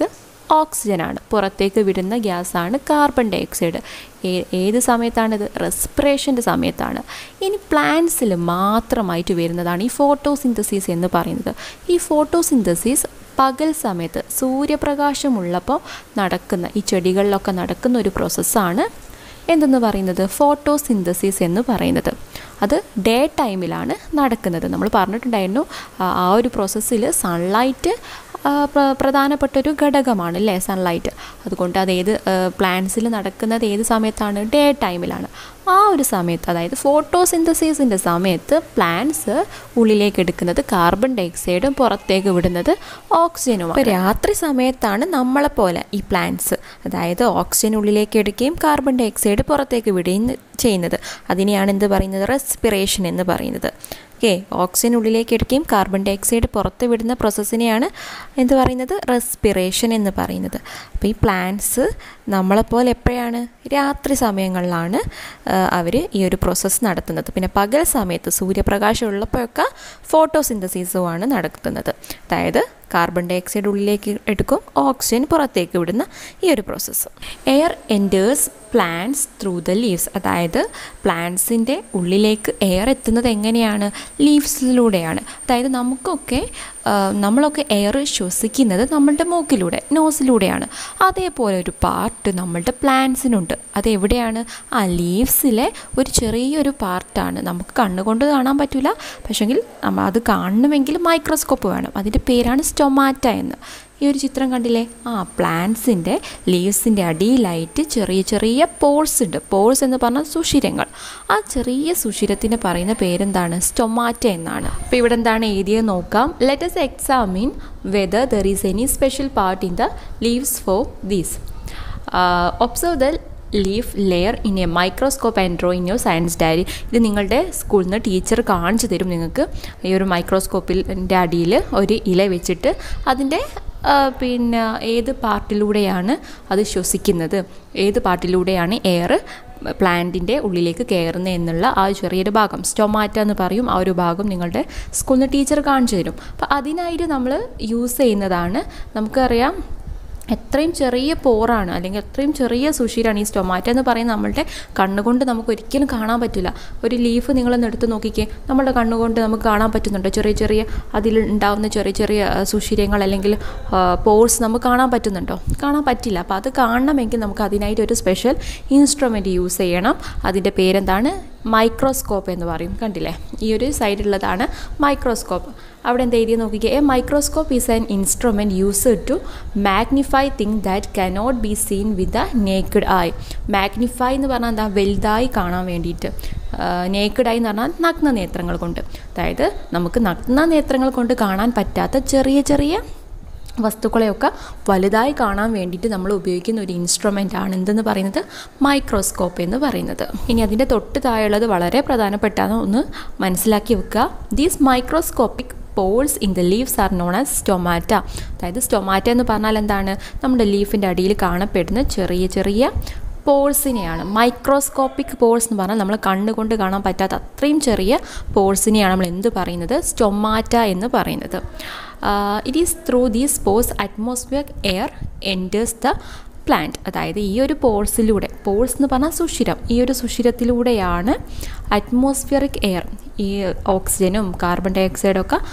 ഓക്സിജനാണ്. പുറത്തേക്ക് വിടുന്ന ഗ്യാസാണ് കാർബൺ ഡൈ ഓക്സൈഡ്. ഏത് സമയത്താണിത്? റെസ്പിറേഷൻ്റെ സമയത്താണ്. ഇനി പ്ലാന്റ്സിൽ മാത്രമായിട്ട് വരുന്നതാണ് ഈ ഫോട്ടോസിന്തസിസ് എന്ന് പറയുന്നത്. ഈ ഫോട്ടോസിന്തസിസ് പകൽ സമയത്ത് സൂര്യപ്രകാശമുള്ളപ്പോൾ നടക്കുന്ന, ഈ ചെടികളിലൊക്കെ നടക്കുന്ന ഒരു പ്രോസസ്സാണ് എന്തെന്ന് പറയുന്നത്? ഫോട്ടോസിന്തസിസ് എന്ന് പറയുന്നത്. അത് ഡേ ടൈമിലാണ് നടക്കുന്നത്. നമ്മൾ പറഞ്ഞിട്ടുണ്ടായിരുന്നു ആ ഒരു പ്രോസസ്സിൽ സൺലൈറ്റ് പ്രധാനപ്പെട്ടൊരു ഘടകമാണ് അല്ലേ, സൺലൈറ്റ്. അതുകൊണ്ട് അതേത് പ്ലാന്റ്സിൽ നടക്കുന്നത് ഏത് സമയത്താണ്? ഡേ ടൈമിലാണ്. ആ ഒരു സമയത്ത്, അതായത് ഫോട്ടോസിന്തസിസിൻ്റെ സമയത്ത് പ്ലാന്റ്സ് ഉള്ളിലേക്ക് എടുക്കുന്നത് കാർബൺ ഡൈ ഓക്സൈഡും പുറത്തേക്ക് വിടുന്നത് ഓക്സിജനുമാണ്. അപ്പോൾ രാത്രി സമയത്താണ് നമ്മളെപ്പോലെ ഈ പ്ലാന്റ്സ്, അതായത് ഓക്സിജൻ ഉള്ളിലേക്ക് എടുക്കുകയും കാർബൺ ഡൈ ഓക്സൈഡ് പുറത്തേക്ക് വിടുകയും ചെയ്യുന്നത്. അതിനെയാണ് എന്ത് പറയുന്നത്? റെസ്പിറേഷൻ എന്ന് പറയുന്നത്. ഓക്കെ, ഓക്സിജൻ ഉള്ളിലേക്ക് എടുക്കുകയും കാർബൺ ഡൈ ഓക്സൈഡ് പുറത്ത് വിടുന്ന പ്രോസസ്സിനെയാണ് എന്ത് പറയുന്നത്? റെസ്പിറേഷൻ എന്ന് പറയുന്നത്. അപ്പോൾ ഈ പ്ലാന്റ്സ് നമ്മളെപ്പോലെ എപ്പോഴാണ്? രാത്രി സമയങ്ങളിലാണ് അവർ ഈ ഒരു പ്രോസസ്സ് നടത്തുന്നത്. പിന്നെ പകൽ സമയത്ത് സൂര്യപ്രകാശം ഉള്ളപ്പോഴൊക്കെ ഫോട്ടോസിന്തസിസുമാണ് നടത്തുന്നത്. അതായത് കാർബൺ ഡൈ ഓക്സൈഡ് ഉള്ളിലേക്ക് എടുക്കും, ഓക്സിജൻ പുറത്തേക്ക് വിടുന്ന ഈ ഒരു process. Air enters plants through the leaves. അതായത് പ്ലാന്റ്സിൻ്റെ ഉള്ളിലേക്ക് എയർ എത്തുന്നത് എങ്ങനെയാണ്? ലീവ്സിലൂടെയാണ്. അതായത് നമ്മളൊക്കെ എയർ ശ്വസിക്കുന്നത് നമ്മളുടെ മൂക്കിലൂടെ, നോസിലൂടെയാണ്. അതേപോലെ ഒരു പാർട്ട് നമ്മളുടെ പ്ലാന്റ്സിനുണ്ട്. അതെവിടെയാണ്? ആ ലീവ്സിലെ ഒരു ചെറിയൊരു പാർട്ടാണ്. നമുക്ക് കണ്ണുകൊണ്ട് കാണാൻ പറ്റില്ല, പക്ഷെങ്കിൽ അത് കാണണമെങ്കിൽ മൈക്രോസ്കോപ്പ് വേണം. അതിൻ്റെ പേരാണ് സ്റ്റൊമാറ്റ എന്ന്. ഈ ഒരു ചിത്രം കണ്ടില്ലേ? പ്ലാന്റ്സിൻ്റെ ലീവ്സിൻ്റെ അടിയിലായിട്ട് ചെറിയ ചെറിയ പോഴ്സ് ഉണ്ട്. പോഴ്സ് എന്ന് പറഞ്ഞാൽ സുഷിരങ്ങൾ. ആ ചെറിയ സുഷിരത്തിന് പറയുന്ന പേരെന്താണ്? സ്റ്റൊമാറ്റ എന്നാണ്. അപ്പോൾ ഇവിടെ എന്താണ് എഴുതിയത് നോക്കാം. Let us examine whether there is any special part in the leaves for this. Observe the leaf layer in a microscope and draw in your science diary. ഇത് നിങ്ങളുടെ സ്കൂളിൽ നിന്ന് ടീച്ചർ കാണിച്ചു തരും നിങ്ങൾക്ക്. ഈ ഒരു മൈക്രോസ്കോപ്പിൻ്റെ അടിയിൽ ഒരു ഇല വെച്ചിട്ട് അതിൻ്റെ പിന്നെ ഏത് പാർട്ടിലൂടെയാണ് അത് ശ്വസിക്കുന്നത്, ഏത് പാർട്ടിലൂടെയാണ് എയർ പ്ലാന്റിൻ്റെ ഉള്ളിലേക്ക് കയറുന്നത് എന്നുള്ള ആ ചെറിയൊരു ഭാഗം സ്റ്റൊമാറ്റ എന്ന് പറയും. ആ ഒരു ഭാഗം നിങ്ങളുടെ സ്കൂളിൽ നിന്ന് ടീച്ചർ കാണിച്ചു തരും. അപ്പോൾ അതിനായിട്ട് നമ്മൾ യൂസ് ചെയ്യുന്നതാണ്, നമുക്കറിയാം എത്രയും ചെറിയ പോറാണ് അല്ലെങ്കിൽ എത്രയും ചെറിയ സുഷിരാണ് ഈ സ്റ്റൊമാറ്റ എന്ന് പറയുന്നത്. നമ്മളുടെ കണ്ണുകൊണ്ട് നമുക്ക് ഒരിക്കലും കാണാൻ പറ്റില്ല. ഒരു ലീഫ് നിങ്ങളൊന്ന് എടുത്ത് നോക്കിക്കേ, നമ്മുടെ കണ്ണുകൊണ്ട് നമുക്ക് കാണാൻ പറ്റുന്നുണ്ടോ? ചെറിയ ചെറിയ അതിൽ ഉണ്ടാകുന്ന ചെറിയ ചെറിയ സുഷിരങ്ങൾ അല്ലെങ്കിൽ പോർസ് നമുക്ക് കാണാൻ പറ്റുന്നുണ്ടോ? കാണാൻ പറ്റില്ല. അപ്പോൾ അത് കാണണമെങ്കിൽ നമുക്ക് അതിനായിട്ട് ഒരു സ്പെഷ്യൽ ഇൻസ്ട്രുമെൻറ്റ് യൂസ് ചെയ്യണം. അതിൻ്റെ പേരെന്താണ്? മൈക്രോസ്കോപ്പ് എന്ന് പറയും. കണ്ടില്ലേ, ഈ ഒരു സൈഡിലുള്ളതാണ് മൈക്രോസ്കോപ്പ്. അവിടെ എന്താ എഴുതി നോക്കിക്കുക? A microscope is an instrument used to magnify thing that cannot be seen with the naked eye. Magnify എന്ന് പറഞ്ഞാൽ എന്താ? വലുതായി കാണാൻ വേണ്ടിയിട്ട്. നേക്കഡ് ഐ എന്ന് പറഞ്ഞാൽ നഗ്ന നേത്രങ്ങൾ കൊണ്ട്. അതായത് നമുക്ക് നഗ്ന നേത്രങ്ങൾ കൊണ്ട് കാണാൻ പറ്റാത്ത ചെറിയ ചെറിയ വസ്തുക്കളെയൊക്കെ വലുതായി കാണാൻ വേണ്ടിയിട്ട് നമ്മൾ ഉപയോഗിക്കുന്ന ഒരു ഇൻസ്ട്രുമെൻ്റ് ആണ് എന്തെന്ന് പറയുന്നത്? മൈക്രോസ്കോപ്പ് എന്ന് പറയുന്നത്. ഇനി അതിൻ്റെ തൊട്ട് താഴെയുള്ളത് വളരെ പ്രധാനപ്പെട്ടാണ്, ഒന്ന് മനസ്സിലാക്കി വെക്കുക. These microscopic pores in the leaves are known as stomata. അതായത് സ്റ്റൊമാറ്റ എന്ന് പറഞ്ഞാൽ എന്താണ്? നമ്മുടെ ലീഫിൻ്റെ അടിയിൽ കാണപ്പെടുന്ന ചെറിയ ചെറിയ പോൾസിനെയാണ് മൈക്രോസ്കോപ്പിക് പോൾസ് എന്ന് പറഞ്ഞാൽ നമ്മൾ കണ്ണുകൊണ്ട് കാണാൻ പറ്റാത്ത അത്രയും ചെറിയ പോൾസിനെയാണ് നമ്മൾ എന്ത് പറയുന്നത്? സ്റ്റൊമാറ്റ എന്ന് പറയുന്നത്. It is through these pores atmosphere air enters the plant. അതായത് ഈ ഒരു പോൾസിലൂടെ, പോൾസ് എന്ന് പറഞ്ഞാൽ സുഷിരം, ഈ ഒരു സുഷിരത്തിലൂടെയാണ് അറ്റ്മോസ്ഫിയറിക് എയർ, ഈ ഓക്സിജനും കാർബൺ ഡൈ ഓക്സൈഡും ഒക്കെ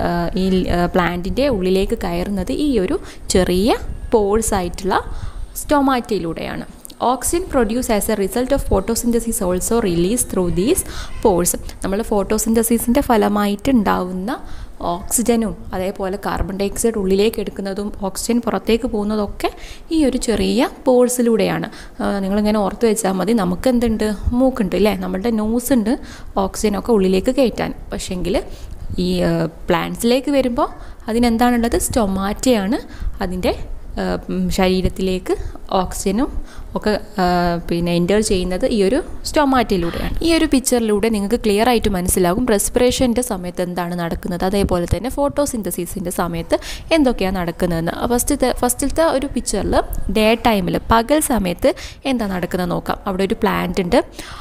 ഈ പ്ലാന്റിൻ്റെ ഉള്ളിലേക്ക് കയറുന്നത് ഈ ഒരു ചെറിയ പോൾസ് ആയിട്ടുള്ള സ്റ്റൊമാറ്റയിലൂടെയാണ്. Oxygen produce as a result of photosynthesis also release through these pores. നമ്മൾ ഫോട്ടോസിന്തസിസിൻ്റെ ഫലമായിട്ട് ഉണ്ടാവുന്ന ഓക്സിജനും അതേപോലെ കാർബൺ ഡൈ ഓക്സൈഡ് ഉള്ളിലേക്ക് എടുക്കുന്നതും ഓക്സിജൻ പുറത്തേക്ക് പോകുന്നതൊക്കെ ഈ ഒരു ചെറിയ പോൾസിലൂടെയാണ്. നിങ്ങളിങ്ങനെ ഓർത്ത് വെച്ചാൽ മതി. നമുക്ക് എന്തുണ്ട്? മൂക്കുണ്ട് അല്ലേ, നമ്മളുടെ നോസ് ഉണ്ട് ഓക്സിജനൊക്കെ ഉള്ളിലേക്ക് കയറ്റാൻ. പക്ഷേങ്കിൽ ഈ പ്ലാന്റ്സിലേക്ക് വരുമ്പോൾ അതിനെന്താണുള്ളത്? സ്റ്റൊമാറ്റയാണ് അതിൻ്റെ ശരീരത്തിലേക്ക് ഓക്സിജനും ഒക്കെ പിന്നെ എൻറ്റർ ചെയ്യുന്നത് ഈ ഒരു സ്റ്റൊമാറ്റയിലൂടെയാണ്. ഈ ഒരു പിക്ചറിലൂടെ നിങ്ങൾക്ക് ക്ലിയർ ആയിട്ട് മനസ്സിലാകും റെസ്പിറേഷൻ്റെ സമയത്ത് എന്താണ് നടക്കുന്നത്, അതേപോലെ തന്നെ ഫോട്ടോസിന്തസിസിൻ്റെ സമയത്ത് എന്തൊക്കെയാണ് നടക്കുന്നതെന്ന്. ഫസ്റ്റിലത്തെ ഒരു പിക്ചറിൽ ഡേ ടൈമിൽ പകൽ സമയത്ത് എന്താ നടക്കുന്നത് നോക്കാം. അവിടെ ഒരു പ്ലാന്റ് ഉണ്ട്.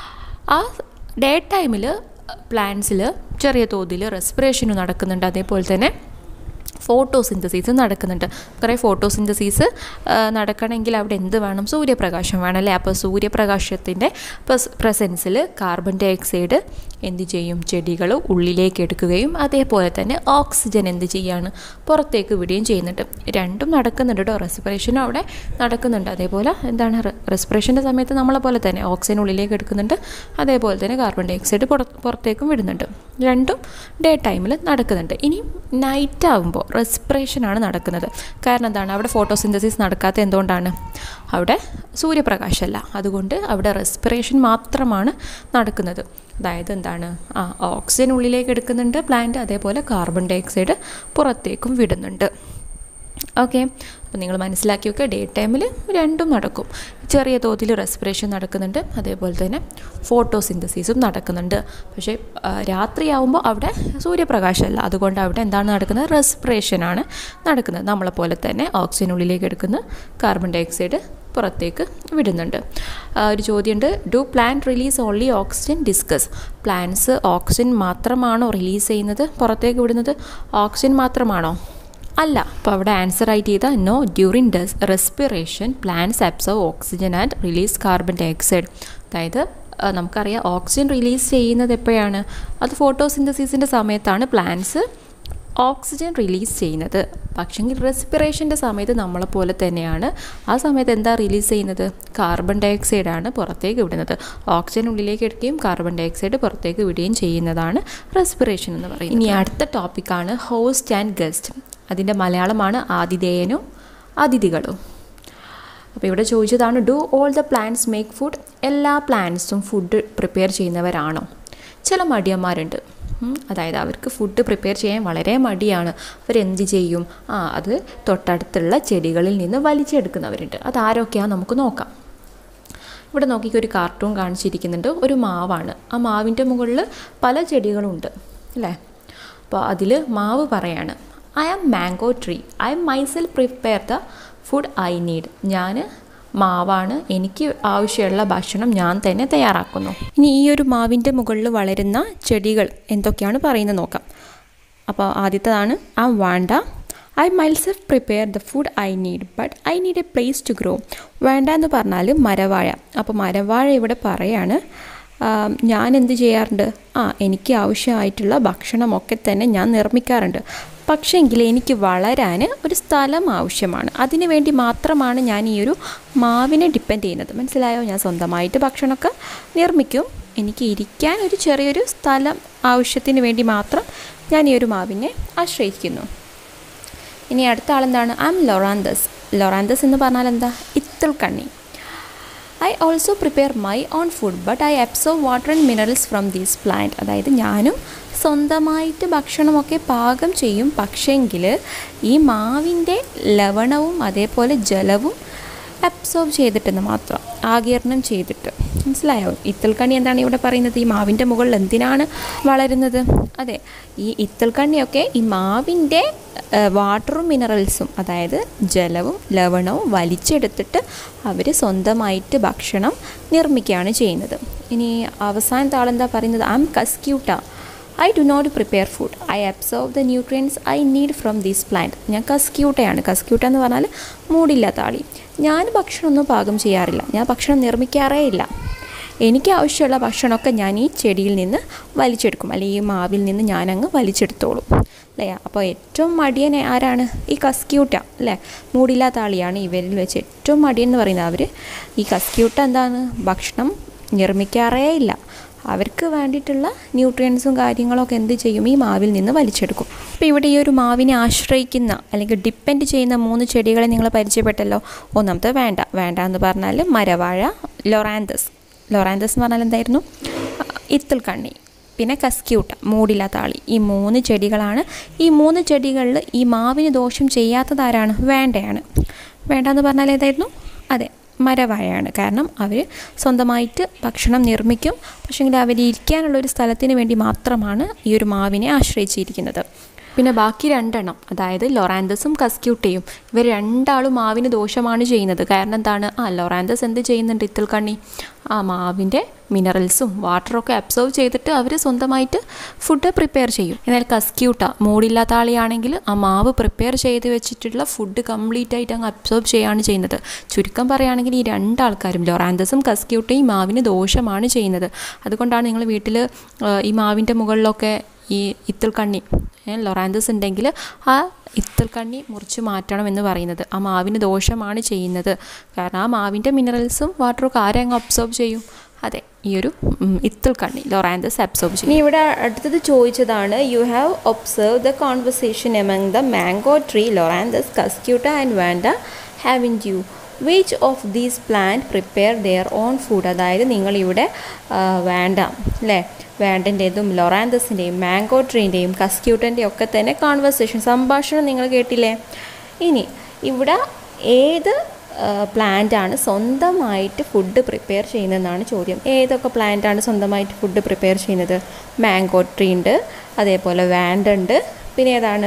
ആ ഡേ ടൈമിൽ പ്ലാന്റ്സിൽ ചെറിയ തോതിൽ റെസ്പിറേഷനും നടക്കുന്നുണ്ട്, അതേപോലെ തന്നെ ഫോട്ടോസിന്തസിസ് നടക്കുന്നുണ്ട്. കുറേ ഫോട്ടോസിന്തസിസ് നടക്കണമെങ്കിൽ അവിടെ എന്ത് വേണം? സൂര്യപ്രകാശം വേണം അല്ലേ? അപ്പോൾ സൂര്യപ്രകാശത്തിൻ്റെ പ്രസൻസിൽ കാർബൺ ഡൈ ഓക്സൈഡ് എന്ത് ചെയ്യും? ചെടികൾ ഉള്ളിലേക്ക് എടുക്കുകയും അതേപോലെ തന്നെ ഓക്സിജൻ എന്ത് ചെയ്യാണ്? പുറത്തേക്ക് വിടുകയും ചെയ്യുന്നുണ്ട്. രണ്ടും നടക്കുന്നുണ്ട് കേട്ടോ. റെസ്പിറേഷനും അവിടെ നടക്കുന്നുണ്ട്. അതേപോലെ എന്താണ് റെസ്പിറേഷൻ്റെ സമയത്ത് നമ്മളെ പോലെ തന്നെ ഓക്സിജൻ ഉള്ളിലേക്ക് എടുക്കുന്നുണ്ട്, അതേപോലെ തന്നെ കാർബൺ ഡൈ ഓക്സൈഡ് പുറത്തേക്കും വിടുന്നുണ്ട്. രണ്ടും ഡേ ടൈമിൽ നടക്കുന്നുണ്ട്. ഇനി നൈറ്റ് ആകുമ്പോൾ റെസ്പിറേഷനാണ് നടക്കുന്നത്. കാരണം എന്താണ്? അവിടെ ഫോട്ടോസിന്തസിസ് നടക്കാത്ത എന്തുകൊണ്ടാണ്? അവിടെ സൂര്യപ്രകാശമല്ല. അതുകൊണ്ട് അവിടെ റെസ്പിറേഷൻ മാത്രമാണ് നടക്കുന്നത്. അതായത് എന്താണ്? ഓക്സിജൻ ഉള്ളിലേക്ക് എടുക്കുന്നുണ്ട് പ്ലാന്റ്, അതേപോലെ കാർബൺ ഡൈ ഓക്സൈഡ് പുറത്തേക്കും വിടുന്നുണ്ട്. ഓക്കെ, അപ്പോൾ നിങ്ങൾ മനസ്സിലാക്കി വെക്കുക, ഡേ ടൈമിൽ രണ്ടും നടക്കും. ചെറിയ തോതിൽ റെസ്പിറേഷൻ നടക്കുന്നുണ്ട്, അതേപോലെ തന്നെ ഫോട്ടോസിന്തസിസും നടക്കുന്നുണ്ട്. പക്ഷേ രാത്രിയാവുമ്പോൾ അവിടെ സൂര്യപ്രകാശമല്ല. അതുകൊണ്ട് അവിടെ എന്താണ് നടക്കുന്നത്? റെസ്പിറേഷനാണ് നടക്കുന്നത്. നമ്മളെപ്പോലെ തന്നെ ഓക്സിജൻ ഉള്ളിലേക്ക് എടുക്കുന്ന കാർബൺ ഡൈ ഓക്സൈഡ് പുറത്തേക്ക് വിടുന്നുണ്ട്. ഒരു ചോദ്യമുണ്ട്, do plant release only oxygen? Discuss. Plants oxygen മാത്രമാണോ റിലീസ് ചെയ്യുന്നത്, പുറത്തേക്ക് വിടുന്നത്? ഓക്സിജൻ മാത്രമാണോ? അല്ല. അപ്പോൾ അവിടെ ആൻസർ ആയിട്ട് ചെയ്താൽ no. During respiration plants absorb oxygen and release carbon dioxide. അതായത് നമുക്കറിയാം ഓക്സിജൻ റിലീസ് ചെയ്യുന്നത് എപ്പോഴാണ്? അത് ഫോട്ടോസിന്തസിസിൻ്റെ സമയത്താണ് പ്ലാന്റ്സ് ഓക്സിജൻ റിലീസ് ചെയ്യുന്നത്. പക്ഷെങ്കിൽ റെസ്പിറേഷൻ്റെ സമയത്ത് നമ്മളെപ്പോലെ തന്നെയാണ്. ആ സമയത്ത് എന്താ റിലീസ് ചെയ്യുന്നത്? കാർബൺ ഡൈ ഓക്സൈഡാണ് പുറത്തേക്ക് വിടുന്നത്. ഓക്സിജൻ ഉള്ളിലേക്ക് എടുക്കുകയും കാർബൺ ഡൈ ഓക്സൈഡ് പുറത്തേക്ക് വിടുകയും ചെയ്യുന്നതാണ് റെസ്പിറേഷൻ എന്ന് പറയുന്നത്. ഇനി അടുത്ത ടോപ്പിക്കാണ് ഹോസ്റ്റ് ആൻഡ് ഗസ്റ്റ്. അതിൻ്റെ മലയാളമാണ് ആതിഥേയനും അതിഥികളും. അപ്പോൾ ഇവിടെ ചോദിച്ചതാണ്, do all the plants make food? എല്ലാ പ്ലാന്റ്സും ഫുഡ് പ്രിപ്പയർ ചെയ്യുന്നവരാണോ? ചില മടിയന്മാരുണ്ട്. അതായത് അവർക്ക് ഫുഡ് പ്രിപ്പയർ ചെയ്യാൻ വളരെ മടിയാണ്. അവരെന്ത് ചെയ്യും? അത് തൊട്ടടുത്തുള്ള ചെടികളിൽ നിന്ന് വലിച്ചെടുക്കുന്നവരുണ്ട്. അതാരൊക്കെയാണെന്ന് നമുക്ക് നോക്കാം. ഇവിടെ നോക്കിക്ക് ഒരു കാർട്ടൂൺ കാണിച്ചിരിക്കുന്നുണ്ട്. ഒരു മാവാണ്. ആ മാവിൻ്റെ മുകളിൽ പല ചെടികളുണ്ട് അല്ലേ? അപ്പോൾ അതിൽ മാവ് പറയാണ്, I am mango tree, I myself prepare the food I need. ഞാൻ മാവാണ്, എനിക്ക് ആവശ്യമുള്ള ഭക്ഷണം ഞാൻ തന്നെ തയ്യാറാക്കുന്നു. ഇനി ഈ ഒരു മാവിൻ്റെ മുകളിൽ വളരുന്ന ചെടികൾ എന്തൊക്കെയാണ് പറയുന്നത് നോക്കാം. അപ്പോൾ ആദ്യത്തേതാണ് I Vanda, I myself prepare the food I need but I need a place to grow. വേണ്ട എന്ന് പറഞ്ഞാൽ മരവാഴ. അപ്പോൾ മരവാഴ ഇവിടെ പറയാണ്, ഞാൻ എന്ത് ചെയ്യാറുണ്ട്? എനിക്ക് ആവശ്യമായിട്ടുള്ള ഭക്ഷണമൊക്കെ തന്നെ ഞാൻ നിർമ്മിക്കാറുണ്ട്. പക്ഷേങ്കിൽ എനിക്ക് വളരാൻ ഒരു സ്ഥലം ആവശ്യമാണ്. അതിനു വേണ്ടി മാത്രമാണ് ഞാൻ ഈ ഒരു മാവിനെ ഡിപ്പെൻഡ് ചെയ്യുന്നത്. മനസ്സിലായോ? ഞാൻ സ്വന്തമായിട്ട് ഭക്ഷണമൊക്കെ നിർമ്മിക്കും. എനിക്ക് ഇരിക്കാൻ ഒരു ചെറിയൊരു സ്ഥലം ആവശ്യത്തിന് വേണ്ടി മാത്രം ഞാൻ ഈ ഒരു മാവിനെ ആശ്രയിക്കുന്നു. ഇനി അടുത്ത ആളെന്താണ്? I am Loranthus. ലൊറാന്തസ് എന്ന് പറഞ്ഞാൽ എന്താ? ഇത്തിൾക്കണ്ണി. I also prepare my own food but I absorb water and minerals from these plant. അതായത് ഞാനും സ്വന്തമായിട്ട് ഭക്ഷണമൊക്കെ പാകം ചെയ്യും. പക്ഷേങ്കിൽ ഈ മാവിൻ്റെ ലവണവും അതേപോലെ ജലവും അബ്സോർബ് ചെയ്തിട്ടെന്ന് മാത്രം, ആഗിരണം ചെയ്തിട്ട്. മനസ്സിലായോ? ഇത്തിൾക്കണ്ണി എന്താണ് ഇവിടെ പറയുന്നത്? ഈ മാവിൻ്റെ മുകളിൽ എന്തിനാണ് വളരുന്നത്? അതെ, ഈ ഇത്തിൾക്കണ്ണിയൊക്കെ ഈ മാവിൻ്റെ വാട്ടറും മിനറൽസും, അതായത് ജലവും ലവണവും വലിച്ചെടുത്തിട്ട് അവർ സ്വന്തമായിട്ട് ഭക്ഷണം നിർമ്മിക്കുകയാണ് ചെയ്യുന്നത്. ഇനി അവസാനത്തെ ആളെന്താ പറയുന്നത്? I am Cuscuta, I do not prepare food, I absorb the nutrients I need from these plant. ഞാൻ കസ്ക്യൂട്ടയാണ്. കസ്ക്യൂട്ട എന്ന് പറഞ്ഞാൽ മൂടില്ലാത്ത ആളി. ഞാൻ ഭക്ഷണമൊന്നും പാകം ചെയ്യാറില്ല, ഞാൻ ഭക്ഷണം നിർമ്മിക്കാറേ ഇല്ല. എനിക്ക് ആവശ്യമുള്ള ഭക്ഷണമൊക്കെ ഞാൻ ഈ ചെടിയിൽ നിന്ന് വലിച്ചെടുക്കും, അല്ലെങ്കിൽ ഈ മാവിൽ നിന്ന് ഞാനങ്ങ് വലിച്ചെടുത്തോളും അല്ലേ? അപ്പോൾ ഏറ്റവും മടിയൻ ആരാണ്? ഈ കസ്ക്യൂട്ട അല്ലേ? മൂടില്ലാത്ത ആളിയാണ് ഇവരിൽ വെച്ച് ഏറ്റവും മടിയൻ എന്ന് പറയുന്നത്. അവർ ഈ കസ്ക്യൂട്ട എന്താണ്? ഭക്ഷണം നിർമ്മിക്കാറേ ഇല്ല. അവർക്ക് വേണ്ടിയിട്ടുള്ള ന്യൂട്രിയൻസും കാര്യങ്ങളൊക്കെ എന്ത് ചെയ്യും? ഈ മാവിൽ നിന്ന് വലിച്ചെടുക്കും. അപ്പോൾ ഇവിടെ ഈ ഒരു മാവിനെ ആശ്രയിക്കുന്ന അല്ലെങ്കിൽ ഡിപ്പെൻഡ് ചെയ്യുന്ന 3 ചെടികളെ നിങ്ങൾ പരിചയപ്പെട്ടല്ലോ. ഒന്നാമത്തെ വേണ്ട എന്ന് പറഞ്ഞാൽ മരവാഴ, ലൊറാന്തസ് എന്ന് പറഞ്ഞാൽ എന്തായിരുന്നു? ഇത്തിൾക്കണ്ണി, പിന്നെ കസ്ക്യൂട്ട, മൂടില്ലാത്ത ആളി. ഈ 3 ചെടികളാണ്. ഈ 3 ചെടികളിൽ ഈ മാവിന് ദോഷം ചെയ്യാത്തതാരാണ്? വേണ്ടയാണ്. വേണ്ട എന്ന് പറഞ്ഞാൽ ഏതായിരുന്നു? അതെ, മരവാഴയാണ്. കാരണം അവർ സ്വന്തമായിട്ട് ഭക്ഷണം നിർമ്മിക്കും. പക്ഷേങ്കിൽ അവർ ഇരിക്കാനുള്ളൊരു സ്ഥലത്തിന് വേണ്ടി മാത്രമാണ് ഈ ഒരു മാവിനെ ആശ്രയിച്ചിരിക്കുന്നത്. പിന്നെ ബാക്കി രണ്ടെണ്ണം, അതായത് ലൊറാന്തസും കസ്ക്യൂട്ടയും, ഇവർ രണ്ടാളും മാവിന് ദോഷമാണ് ചെയ്യുന്നത്. കാരണം എന്താണ്? ലൊറാന്തസ് എന്ത് ചെയ്യുന്നുണ്ട്? ഇത്തിൽക്കണ്ണി മാവിൻ്റെ മിനറൽസും വാട്ടറൊക്കെ അബ്സോർവ് ചെയ്തിട്ട് അവർ സ്വന്തമായിട്ട് ഫുഡ് പ്രിപ്പയർ ചെയ്യും. എന്നാൽ കസ്ക്യൂട്ട മൂടില്ലാത്ത ആളെയാണെങ്കിൽ ആ മാവ് പ്രിപ്പയർ ചെയ്ത് വെച്ചിട്ടുള്ള ഫുഡ് കംപ്ലീറ്റ് ആയിട്ട് അങ്ങ് അബ്സോർബ് ചെയ്യുകയാണ് ചെയ്യുന്നത്. ചുരുക്കം പറയുകയാണെങ്കിൽ ഈ രണ്ടാൾക്കാരും ലൊറാന്തസും കസ്ക്യൂട്ടയും മാവിന് ദോഷമാണ് ചെയ്യുന്നത്. അതുകൊണ്ടാണ് നിങ്ങൾ വീട്ടിൽ ഈ മാവിൻ്റെ മുകളിലൊക്കെ ഈ ഇത്തിൽക്കണ്ണി ലൊറാന്തസ് ഉണ്ടെങ്കിൽ ആ ഇത്തിൽക്കണ്ണി മുറിച്ച് മാറ്റണം എന്ന് പറയുന്നത്. ആ മാവിന് ദോഷമാണ് ചെയ്യുന്നത്. കാരണം ആ മാവിൻ്റെ മിനറൽസും വാട്ടറൊക്കെ ആരെങ്ങ് അബ്സോർബ് ചെയ്യും? അതെ, ഈ ഒരു ഇത്തിൽക്കണ്ണി ലൊറാന്തസ് അബ്സോർബ് ചെയ്യും. ഇനി ഇവിടെ അടുത്തത് ചോദിച്ചതാണ്, you have observe the conversation among the mango tree, Loranthus, Cuscuta and Vanda haven't you which of these plant prepare their own food. അതായത് നിങ്ങളിവിടെ വാൻഡ അല്ലേ, വാൻഡൻ്റെതും ലൊറാന്തസിൻ്റെയും മാംഗോ ട്രീൻ്റെയും കസ്ക്യൂട്ടൻ്റെയും ഒക്കെ തന്നെ കോൺവെർസേഷൻ, സംഭാഷണം നിങ്ങൾ കേട്ടില്ലേ? ഇനി ഇവിടെ ഏത് പ്ലാന്റാണ് സ്വന്തമായിട്ട് ഫുഡ് പ്രിപ്പയർ ചെയ്യുന്നതെന്നാണ് ചോദ്യം. ഏതൊക്കെ പ്ലാന്റാണ് സ്വന്തമായിട്ട് ഫുഡ് പ്രിപ്പയർ ചെയ്യുന്നത്? മാംഗോ ട്രീ ഉണ്ട്, അതേപോലെ വാൻഡ ഉണ്ട്, പിന്നെ ഏതാണ്?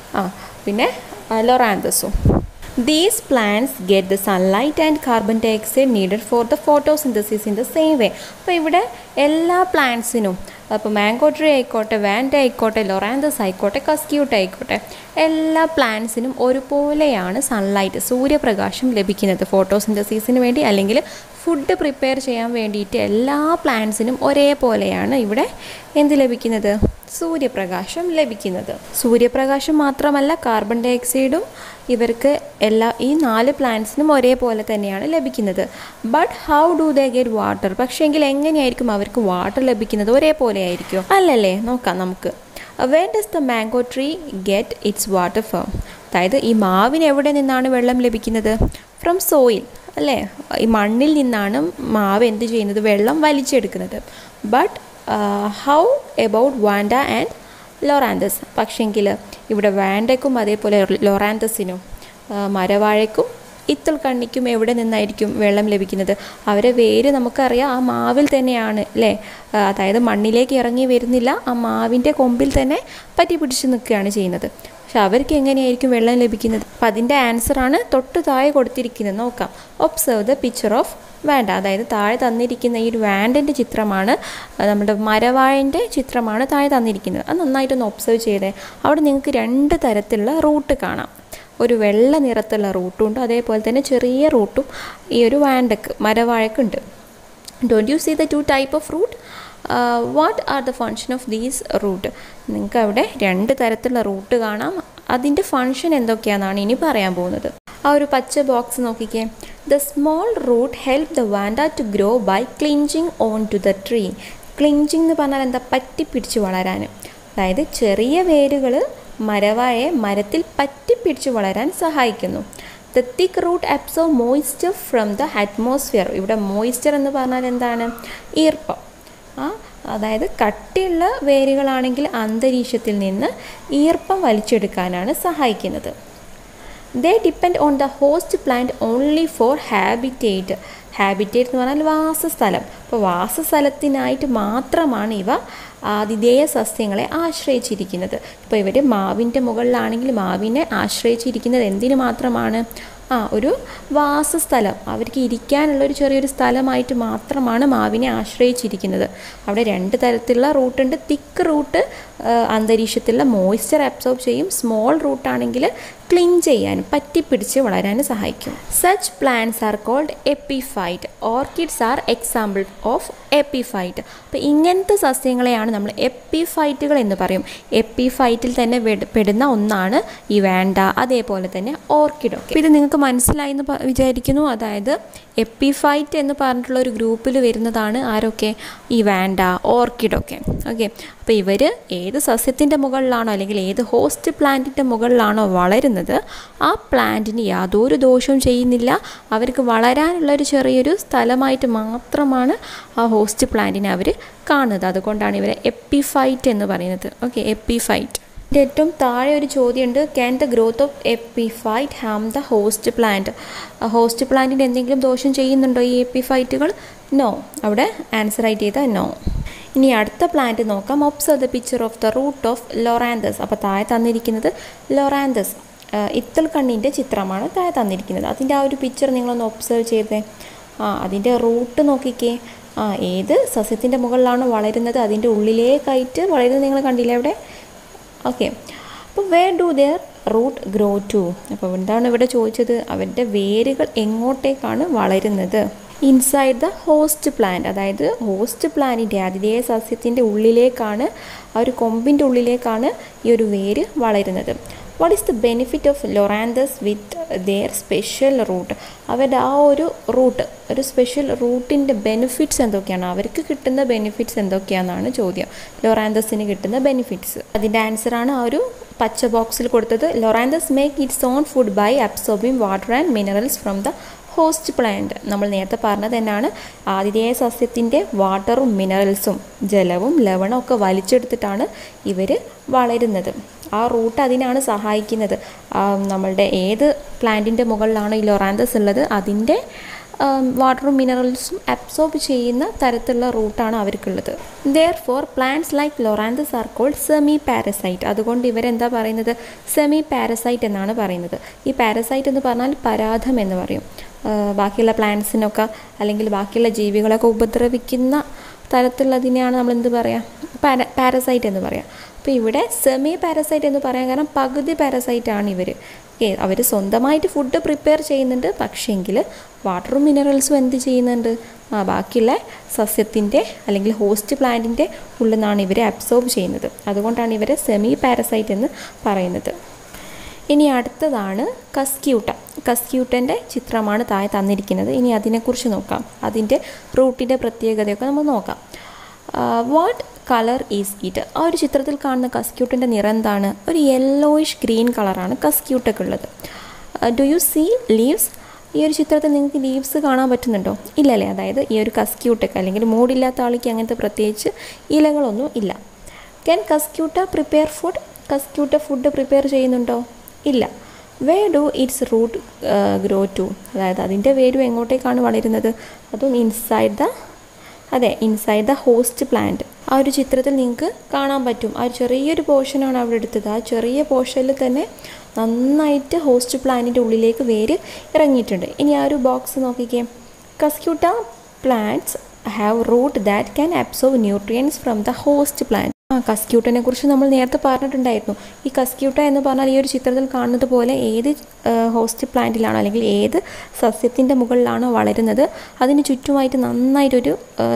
പിന്നെ ലൊറാന്തസും. These plants get the sunlight and carbon dioxide needed for the photosynthesis in the same way. അപ്പോൾ ഇവിടെ എല്ലാ പ്ലാന്റ്സിനും, അപ്പോൾ മാംഗോ ട്രീ ആയിക്കോട്ടെ, വാൻഡ ആയിക്കോട്ടെ, ലൊറാന്തസ് ആയിക്കോട്ടെ, കസ്ക്യൂട്ട ആയിക്കോട്ടെ, എല്ലാ പ്ലാന്റ്സിനും ഒരുപോലെയാണ് സൺലൈറ്റ്, സൂര്യപ്രകാശം ലഭിക്കുന്നത് ഫോട്ടോസിന്തസിസിന് വേണ്ടി, അല്ലെങ്കിൽ ഫുഡ് പ്രിപ്പയർ ചെയ്യാൻ വേണ്ടിയിട്ട് എല്ലാ പ്ലാന്റ്സിനും ഒരേപോലെയാണ് ഇവിടെ എന്ത് ലഭിക്കുന്നത്? സൂര്യപ്രകാശം ലഭിക്കുന്നത്. സൂര്യപ്രകാശം മാത്രമല്ല, കാർബൺ ഡൈ ഓക്സൈഡും ഇവർക്ക് ഈ 4 പ്ലാന്റ്സിനും ഒരേപോലെ തന്നെയാണ് ലഭിക്കുന്നത്. But how do they get water? പക്ഷേങ്കിൽ എങ്ങനെയായിരിക്കും അവർക്ക് വാട്ടർ ലഭിക്കുന്നത്? ഒരേപോലെ ആയിരിക്കും? അല്ലല്ലേ? നോക്കാം നമുക്ക്. Where does the mango tree get its water from? അതായത് ഈ മാവിന് എവിടെ നിന്നാണ് വെള്ളം ലഭിക്കുന്നത്? ഫ്രം സോയിൽ അല്ലേ, ഈ മണ്ണിൽ നിന്നാണ് മാവ് എന്ത് ചെയ്യുന്നത്? വെള്ളം വലിച്ചെടുക്കുന്നത്. But how about Vanda and Loranthus? പക്ഷെങ്കിൽ ഇവിടെ വാൻഡയ്ക്കും അതേപോലെ ലൊറാന്തസിനും മരവാഴയ്ക്കും ഇത്തിൽക്കണ്ണിക്കും എവിടെ നിന്നായിരിക്കും വെള്ളം ലഭിക്കുന്നത്? അവരെ വേര് നമുക്കറിയാം ആ മാവിൽ തന്നെയാണ് അല്ലേ, അതായത് മണ്ണിലേക്ക് ഇറങ്ങി വരുന്നില്ല, ആ മാവിൻ്റെ കൊമ്പിൽ തന്നെ പറ്റി പിടിച്ച് നിൽക്കുകയാണ് ചെയ്യുന്നത്. പക്ഷെ അവർക്ക് എങ്ങനെയായിരിക്കും വെള്ളം ലഭിക്കുന്നത്? അപ്പം അതിൻ്റെ ആൻസറാണ് തൊട്ട് താഴെ കൊടുത്തിരിക്കുന്നത്. നോക്കാം. Observe the picture of Vanda. അതായത് താഴെ തന്നിരിക്കുന്ന ഈ ഒരു വാൻഡിൻ്റെ ചിത്രമാണ്, നമ്മുടെ മരവാഴൻ്റെ ചിത്രമാണ് താഴെ തന്നിരിക്കുന്നത്. അത് നന്നായിട്ടൊന്ന് ഒബ്സർവ് ചെയ്തേ. അവിടെ നിങ്ങൾക്ക് 2 തരത്തിലുള്ള റൂട്ട് കാണാം. ഒരു വെള്ള നിറത്തുള്ള റൂട്ടും ഉണ്ട്, അതേപോലെ തന്നെ ചെറിയ റൂട്ടും ഈ ഒരു മരവാഴക്കുണ്ട്. Don't you see the 2 type of root? What are the function of these root? നിങ്ങൾക്ക് അവിടെ 2 തരത്തിലുള്ള റൂട്ട് കാണാം. അതിൻ്റെ ഫങ്ഷൻ എന്തൊക്കെയാണെന്നാണ് ഇനി പറയാൻ പോകുന്നത്. ആ ഒരു പച്ച ബോക്സ് നോക്കിക്കേ. The small root help the Vanda to grow by clinging on to the tree. Clinging എന്ന് പറഞ്ഞാൽ എന്താ? പറ്റിപ്പിടിച്ച് വളരാൻ. അതായത് ചെറിയ വേരുകൾ മരവാഴയെ മരത്തിൽ പറ്റിപ്പിടിച്ച് വളരാൻ സഹായിക്കുന്നു. The thick root absorb moisture from the atmosphere. ഇവിടെ മോയ്സ്ചർ എന്ന് പറഞ്ഞാൽ എന്താണ്? ഈർപ്പം. അതായത് കട്ടിയുള്ള വേരുകളാണെങ്കിൽ അന്തരീക്ഷത്തിൽ നിന്ന് ഈർപ്പം വലിച്ചെടുക്കാനാണ് സഹായിക്കുന്നത്. They depend on the host plant only for habitat. Habitat എന്ന് പറഞ്ഞാൽ വാസസ്ഥലം. അപ്പോൾ വാസസ്ഥലത്തിനായിട്ട് മാത്രമാണ് ഇവ ആതിഥേയ സസ്യങ്ങളെ ആശ്രയിച്ചിരിക്കുന്നത്. ഇപ്പോൾ ഇവർ മാവിൻ്റെ മുകളിലാണെങ്കിൽ മാവിനെ ആശ്രയിച്ചിരിക്കുന്നത് എന്തിനു മാത്രമാണ്? ഒരു വാസസ്ഥലം, അവർക്ക് ഇരിക്കാനുള്ളൊരു ചെറിയൊരു സ്ഥലമായിട്ട് മാത്രമാണ് മാവിനെ ആശ്രയിച്ചിരിക്കുന്നത്. അവിടെ 2 തരത്തിലുള്ള റൂട്ടുണ്ട്. തിക്ക് റൂട്ട് അന്തരീക്ഷത്തിലുള്ള മോയ്സ്ചർ അബ്സോർബ് ചെയ്യും. സ്മോൾ റൂട്ടാണെങ്കിൽ ക്ലിൻ ചെയ്യാനും പറ്റിപ്പിടിച്ച് വളരാനും സഹായിക്കും. Such plants are called epiphyte. Orchids are example of epiphyte. അപ്പോൾ ഇങ്ങനത്തെ സസ്യങ്ങളെയാണ് നമ്മൾ എപ്പിഫൈറ്റുകൾ എന്ന് പറയും. എപ്പിഫൈറ്റിൽ തന്നെ പെടുന്ന ഒന്നാണ് ഈ വാൻഡ, അതേപോലെ തന്നെ ഓർക്കിഡൊക്കെ. ഇത് നിങ്ങൾക്ക് മനസ്സിലായി എന്ന് വിചാരിക്കുന്നു. അതായത് എപ്പിഫൈറ്റ് എന്ന് പറഞ്ഞിട്ടുള്ള ഒരു ഗ്രൂപ്പിൽ വരുന്നതാണ് ആരൊക്കെ? ഈ വാൻഡ, ഓർക്കിഡൊക്കെ. ഓക്കെ, അപ്പോൾ ഇവർ ഏത് സസ്യത്തിൻ്റെ മുകളിലാണോ അല്ലെങ്കിൽ ഏത് ഹോസ്റ്റ് പ്ലാന്റിൻ്റെ മുകളിലാണോ വളരുന്നത്, ആ പ്ലാന്റിന് യാതൊരു ദോഷവും ചെയ്യുന്നില്ല. അവർക്ക് വളരാനുള്ളൊരു ചെറിയൊരു സ്ഥലമായിട്ട് മാത്രമാണ് ആ ഹോസ്റ്റ് പ്ലാന്റിനെ അവർ കാണുന്നത്. അതുകൊണ്ടാണ് ഇവരെ എപ്പിഫൈറ്റ് എന്ന് പറയുന്നത്. Okay, epiphyte. ഇതിൻ്റെ ഏറ്റവും താഴെ ഒരു ചോദ്യമുണ്ട്. Can the growth of epiphyte harm the host plant? Host പ്ലാന്റിന് എന്തെങ്കിലും ദോഷം ചെയ്യുന്നുണ്ടോ ഈ എപ്പിഫൈറ്റുകൾ? നോ. അവിടെ ആൻസർ ആയിട്ട് ചെയ്താൽ നോ. ഇനി അടുത്ത പ്ലാന്റ് നോക്കാം. Observe the picture of the root of Loranthus. അപ്പോൾ താഴെ തന്നിരിക്കുന്നത് ലൊറാന്തസ് ഇത്തൾ കണ്ണിൻ്റെ ചിത്രമാണ് താഴെ തന്നിരിക്കുന്നത്. അതിൻ്റെ ആ ഒരു പിക്ചർ നിങ്ങളൊന്ന് ഒബ്സർവ് ചെയ്തേ. അതിൻ്റെ റൂട്ട് നോക്കിക്കേ. ഏത് സസ്യത്തിൻ്റെ മുകളിലാണോ വളരുന്നത് അതിൻ്റെ ഉള്ളിലേക്കായിട്ട് വളരുന്നത് നിങ്ങൾ കണ്ടില്ലേ അവിടെ? ഓക്കെ. അപ്പോൾ where do their root grow to? അപ്പോൾ എന്താണ് ഇവിടെ ചോദിച്ചത്? അവരുടെ വേരുകൾ എങ്ങോട്ടേക്കാണ് വളരുന്നത്? ഇൻസൈഡ് ദ ഹോസ്റ്റ് പ്ലാന്റ്, അതായത് ഹോസ്റ്റ് പ്ലാന്റിൻ്റെ അതിഥേയ സസ്യത്തിൻ്റെ ഉള്ളിലേക്കാണ്, ആ ഒരു കൊമ്പിൻ്റെ ഉള്ളിലേക്കാണ് ഈ ഒരു വേര് വളരുന്നത്. What is the benefit of Loranthus with their special root? അവരുടെ ആ ഒരു റൂട്ട്, ഒരു സ്പെഷ്യൽ റൂട്ടിൻ്റെ ബെനിഫിറ്റ്സ് എന്തൊക്കെയാണ്? അവർക്ക് കിട്ടുന്ന ബെനിഫിറ്റ്സ് എന്തൊക്കെയാണെന്നാണ് ചോദ്യം. ലൊറാന്തസിന് കിട്ടുന്ന ബെനിഫിറ്റ്സ്, അതിൻ്റെ ആൻസറാണ് ആ ഒരു പച്ച ബോക്സിൽ കൊടുത്തത്. Loranthus make its own food by absorbing water and minerals from the host plant. നമ്മൾ നേരത്തെ പറഞ്ഞത് തന്നെയാണ്, ആതിഥേയ സസ്യത്തിൻ്റെ വാട്ടറും മിനറൽസും ജലവും ലവണവും ഒക്കെ വലിച്ചെടുത്തിട്ടാണ് ഇവർ വളരുന്നത്. ആ റൂട്ട് അതിനാണ് സഹായിക്കുന്നത്. നമ്മളുടെ ഏത് പ്ലാന്റിൻ്റെ മുകളിലാണോ ഈ ലൊറാന്തസ് ഉള്ളത് അതിൻ്റെ വാട്ടറും മിനറൽസും അബ്സോർബ് ചെയ്യുന്ന തരത്തിലുള്ള റൂട്ടാണ് അവർക്കുള്ളത്. Therefore plants like Loranthus are called semi parasite. അതുകൊണ്ട് ഇവരെന്താ പറയുന്നത്? സെമി പാരസൈറ്റ് എന്നാണ് പറയുന്നത്. ഈ പാരസൈറ്റ് എന്ന് പറഞ്ഞാൽ പരാധം എന്ന് പറയും. ബാക്കിയുള്ള പ്ലാന്റ്സിനൊക്കെ അല്ലെങ്കിൽ ബാക്കിയുള്ള ജീവികളൊക്കെ ഉപദ്രവിക്കുന്ന തരത്തിലുള്ളതിനെയാണ് നമ്മൾ എന്ത് പറയുക? പാരസൈറ്റ് എന്ന് പറയാം. അപ്പോൾ ഇവിടെ സെമി പാരസൈറ്റ് എന്ന് പറയാൻ കാരണം പകുതി പാരസൈറ്റാണ് ഇവർ. അവർ സ്വന്തമായിട്ട് ഫുഡ് പ്രിപ്പയർ ചെയ്യുന്നുണ്ട്, പക്ഷേങ്കിൽ വാട്ടറും മിനറൽസും എന്ത് ചെയ്യുന്നുണ്ട്? ബാക്കിയുള്ള സസ്യത്തിൻ്റെ അല്ലെങ്കിൽ ഹോസ്റ്റ് പ്ലാന്റിൻ്റെ ഉള്ളിൽ നിന്നാണ് ഇവരെ അബ്സോർബ് ചെയ്യുന്നത്. അതുകൊണ്ടാണ് ഇവരെ സെമി പാരസൈറ്റ് എന്ന് പറയുന്നത്. ഇനി അടുത്തതാണ് കസ്ക്യൂട്ട. കസ്ക്യൂട്ടൻ്റെ ചിത്രമാണ് താഴെ തന്നിരിക്കുന്നത്. ഇനി അതിനെക്കുറിച്ച് നോക്കാം. അതിൻ്റെ റൂട്ടിൻ്റെ പ്രത്യേകതയൊക്കെ നമ്മൾ നോക്കാം. What colour is it? ആ ഒരു ചിത്രത്തിൽ കാണുന്ന കസ്ക്യൂട്ടിൻ്റെ നിറം എന്താണ്? ഒരു യെല്ലോയിഷ് ഗ്രീൻ കളറാണ് കസ്ക്യൂട്ടൊക്കെ ഉള്ളത്. Do you see leaves? ഈ ഒരു ചിത്രത്തിൽ നിങ്ങൾക്ക് ലീവ്സ് കാണാൻ പറ്റുന്നുണ്ടോ? ഇല്ലല്ലേ. അതായത് ഈ ഒരു കസ്ക്യൂട്ടൊക്കെ അല്ലെങ്കിൽ മൂടില്ലാത്ത ആൾക്ക് അങ്ങനത്തെ പ്രത്യേകിച്ച് ഇലകളൊന്നും ഇല്ല. Can Cuscuta prepare food? Cuscuta food prepare ചെയ്യുന്നുണ്ടോ? ഇല്ല. Where do its root grow to? അതായത് അതിൻ്റെ വേരും എങ്ങോട്ടേക്കാണ് വളരുന്നത്? അതും ഇൻസൈഡ് ദ ഹോസ്റ്റ് പ്ലാന്റ്. ആ ഒരു ചിത്രത്തിൽ നിങ്ങൾക്ക് കാണാൻ പറ്റും. ആ ചെറിയൊരു പോർഷനാണ് അവിടെ എടുത്തത്. ആ ചെറിയ പോർഷനിൽ തന്നെ നന്നായിട്ട് ഹോസ്റ്റ് പ്ലാന്റിൻ്റെ ഉള്ളിലേക്ക് വേര് ഇറങ്ങിയിട്ടുണ്ട്. ഇനി ആ ഒരു ബോക്സ് നോക്കിക്കേ. Cuscuta plants have root that can absorb nutrients from the host plant. കസ്ക്യൂട്ടനെ കുറിച്ച് നമ്മൾ നേരത്തെ പറഞ്ഞിട്ടുണ്ടായിരുന്നു. ഈ കസ്ക്യൂട്ട എന്ന് പറഞ്ഞാൽ ഈ ഒരു ചിത്രത്തിൽ കാണുന്നത് പോലെ ഏത് ഹോസ്റ്റ് പ്ലാന്റിലാണോ അല്ലെങ്കിൽ ഏത് സസ്യത്തിൻ്റെ മുകളിലാണോ വളരുന്നത് അതിന് ചുറ്റുമായിട്ട് നന്നായിട്ടൊരു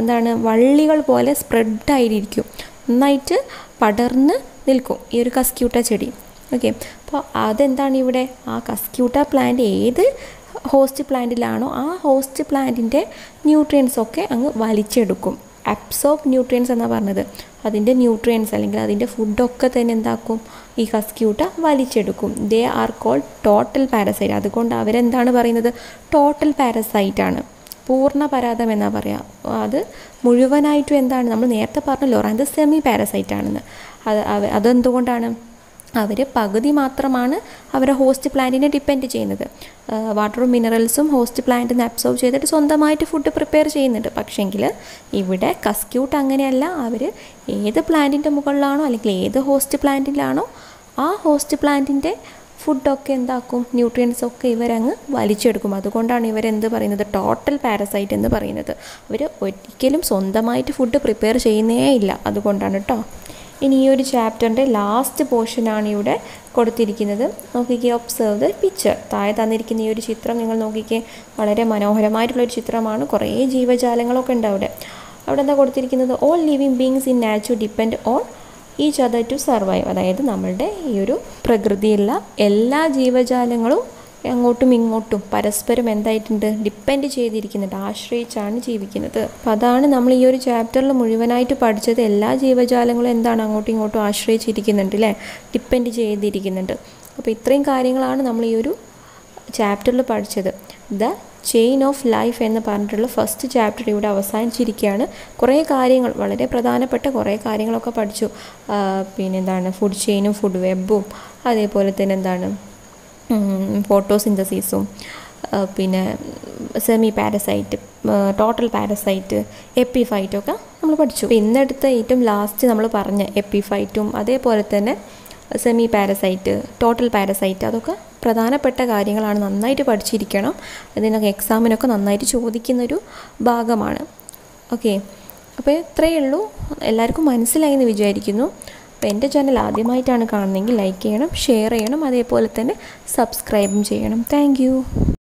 വള്ളികൾ പോലെ സ്പ്രെഡായിരിക്കും, നന്നായിട്ട് പടർന്ന് നിൽക്കും ഈ ഒരു കസ്ക്യൂട്ട ചെടി. ഓക്കെ. അപ്പോൾ അതെന്താണ് ഇവിടെ? ആ കസ്ക്യൂട്ട പ്ലാന്റ് ഏത് ഹോസ്റ്റ് പ്ലാന്റിലാണോ ആ ഹോസ്റ്റ് പ്ലാന്റിൻ്റെ ന്യൂട്രിയൻസ് ഒക്കെ അങ്ങ് വലിച്ചെടുക്കും. അബ്സോർബ് ന്യൂട്രിയൻസ് എന്നാണ് പറഞ്ഞത്. അതിൻ്റെ ന്യൂട്രിയൻസ് അല്ലെങ്കിൽ അതിൻ്റെ ഫുഡൊക്കെ തന്നെ എന്താക്കും? ഈ കസ്ക്യൂട്ട വലിച്ചെടുക്കും. They are called total parasite. അതുകൊണ്ട് അവരെന്താണ് പറയുന്നത്? ടോട്ടൽ പാരസൈറ്റാണ്, പൂർണ്ണ പരാതം എന്നാണ് പറയുക. അത് മുഴുവനായിട്ടും എന്താണ്? നമ്മൾ നേരത്തെ പറഞ്ഞ ലൊറാന്തസ് സെമി പാരസൈറ്റാണെന്ന്. അതെന്തുകൊണ്ടാണ്? അവർ പകുതി മാത്രമാണ് അവരുടെ ഹോസ്റ്റ് പ്ലാന്റിനെ ഡിപ്പെൻഡ് ചെയ്യുന്നത്. വാട്ടറും മിനറൽസും ഹോസ്റ്റ് പ്ലാന്റിൽ നിന്ന് അബ്സോർബ് ചെയ്തിട്ട് സ്വന്തമായിട്ട് ഫുഡ് പ്രിപ്പയർ ചെയ്യുന്നുണ്ട്. പക്ഷേങ്കിൽ ഇവിടെ കസ്ക്യൂട്ട് അങ്ങനെയല്ല. അവർ ഏത് പ്ലാന്റിൻ്റെ മുകളിലാണോ അല്ലെങ്കിൽ ഏത് ഹോസ്റ്റ് പ്ലാന്റിലാണോ ആ ഹോസ്റ്റ് പ്ലാന്റിൻ്റെ ഫുഡൊക്കെ എന്താക്കും? ന്യൂട്രിയൻസൊക്കെ ഇവരങ്ങ് വലിച്ചെടുക്കും. അതുകൊണ്ടാണ് ഇവരെന്ത് പറയുന്നത്? ടോട്ടൽ പാരസൈറ്റ് എന്ന് പറയുന്നത്. അവർ ഒരിക്കലും സ്വന്തമായിട്ട് ഫുഡ് പ്രിപ്പയർ ചെയ്യുന്നേ ഇല്ല. അതുകൊണ്ടാണ് കേട്ടോ. ഇനി ഈ ഒരു ചാപ്റ്ററിൻ്റെ ലാസ്റ്റ് പോർഷനാണ് ഇവിടെ കൊടുത്തിരിക്കുന്നത്. നോക്കിക്കേ. Observe the picture. താഴെ തന്നിരിക്കുന്ന ഈ ഒരു ചിത്രം നിങ്ങൾ നോക്കിക്കേ. വളരെ മനോഹരമായിട്ടുള്ളൊരു ചിത്രമാണ്. കുറേ ജീവജാലങ്ങളൊക്കെ ഉണ്ട് അവിടെ. എന്താ കൊടുത്തിരിക്കുന്നത്? All living beings in nature depend on each other to survive. അതായത് നമ്മളുടെ ഈ ഒരു പ്രകൃതിയിലുള്ള എല്ലാ ജീവജാലങ്ങളും അങ്ങോട്ടും ഇങ്ങോട്ടും പരസ്പരം എന്തായിട്ടുണ്ട്? ഡിപ്പെൻഡ് ചെയ്തിരിക്കുന്നുണ്ട്, ആശ്രയിച്ചാണ് ജീവിക്കുന്നത്. അപ്പം അതാണ് നമ്മൾ ഈ ഒരു ചാപ്റ്ററിൽ മുഴുവനായിട്ട് പഠിച്ചത്. എല്ലാ ജീവജാലങ്ങളും എന്താണ്? അങ്ങോട്ടും ഇങ്ങോട്ടും ആശ്രയിച്ചിരിക്കുന്നുണ്ട് അല്ലേ? ഡിപ്പെൻഡ് ചെയ്തിരിക്കുന്നുണ്ട്. അപ്പോൾ ഇത്രയും കാര്യങ്ങളാണ് നമ്മൾ ഈ ഒരു ചാപ്റ്ററിൽ പഠിച്ചത്. ദ ചെയിൻ ഓഫ് ലൈഫ് എന്ന് പറഞ്ഞിട്ടുള്ള ഫസ്റ്റ് ചാപ്റ്റർ ഇവിടെ അവസാനിച്ചിരിക്കുകയാണ്. കുറേ കാര്യങ്ങൾ, വളരെ പ്രധാനപ്പെട്ട കുറേ കാര്യങ്ങളൊക്കെ പഠിച്ചു. പിന്നെന്താണ്? ഫുഡ് ചെയിനും ഫുഡ് വെബും അതേപോലെ തന്നെ എന്താണ് ഫോട്ടോസിന്തസിസും പിന്നെ സെമി പാരസൈറ്റ്, ടോട്ടൽ പാരസൈറ്റ്, എപ്പിഫൈറ്റൊക്കെ നമ്മൾ പഠിച്ചു. അപ്പോൾ ഇന്നെടുത്ത ഏറ്റവും ലാസ്റ്റ് നമ്മൾ പറഞ്ഞ എപ്പിഫൈറ്റും അതേപോലെ തന്നെ സെമി പാരസൈറ്റ്, ടോട്ടൽ പാരസൈറ്റ്, അതൊക്കെ പ്രധാനപ്പെട്ട കാര്യങ്ങളാണ്. നന്നായിട്ട് പഠിച്ചിരിക്കണം. ഇതിനൊക്കെ എക്സാമിനൊക്കെ നന്നായിട്ട് ചോദിക്കുന്നൊരു ഭാഗമാണ്. ഓക്കെ, അപ്പോൾ ഇത്രയേ ഉള്ളൂ. എല്ലാവർക്കും മനസ്സിലായി എന്ന് വിചാരിക്കുന്നു. അപ്പോൾ എൻ്റെ ചാനൽ ആദ്യമായിട്ടാണ് കാണുന്നതെങ്കിൽ ലൈക്ക് ചെയ്യണം, ഷെയർ ചെയ്യണം, അതേപോലെ തന്നെ സബ്സ്ക്രൈബും ചെയ്യണം. താങ്ക്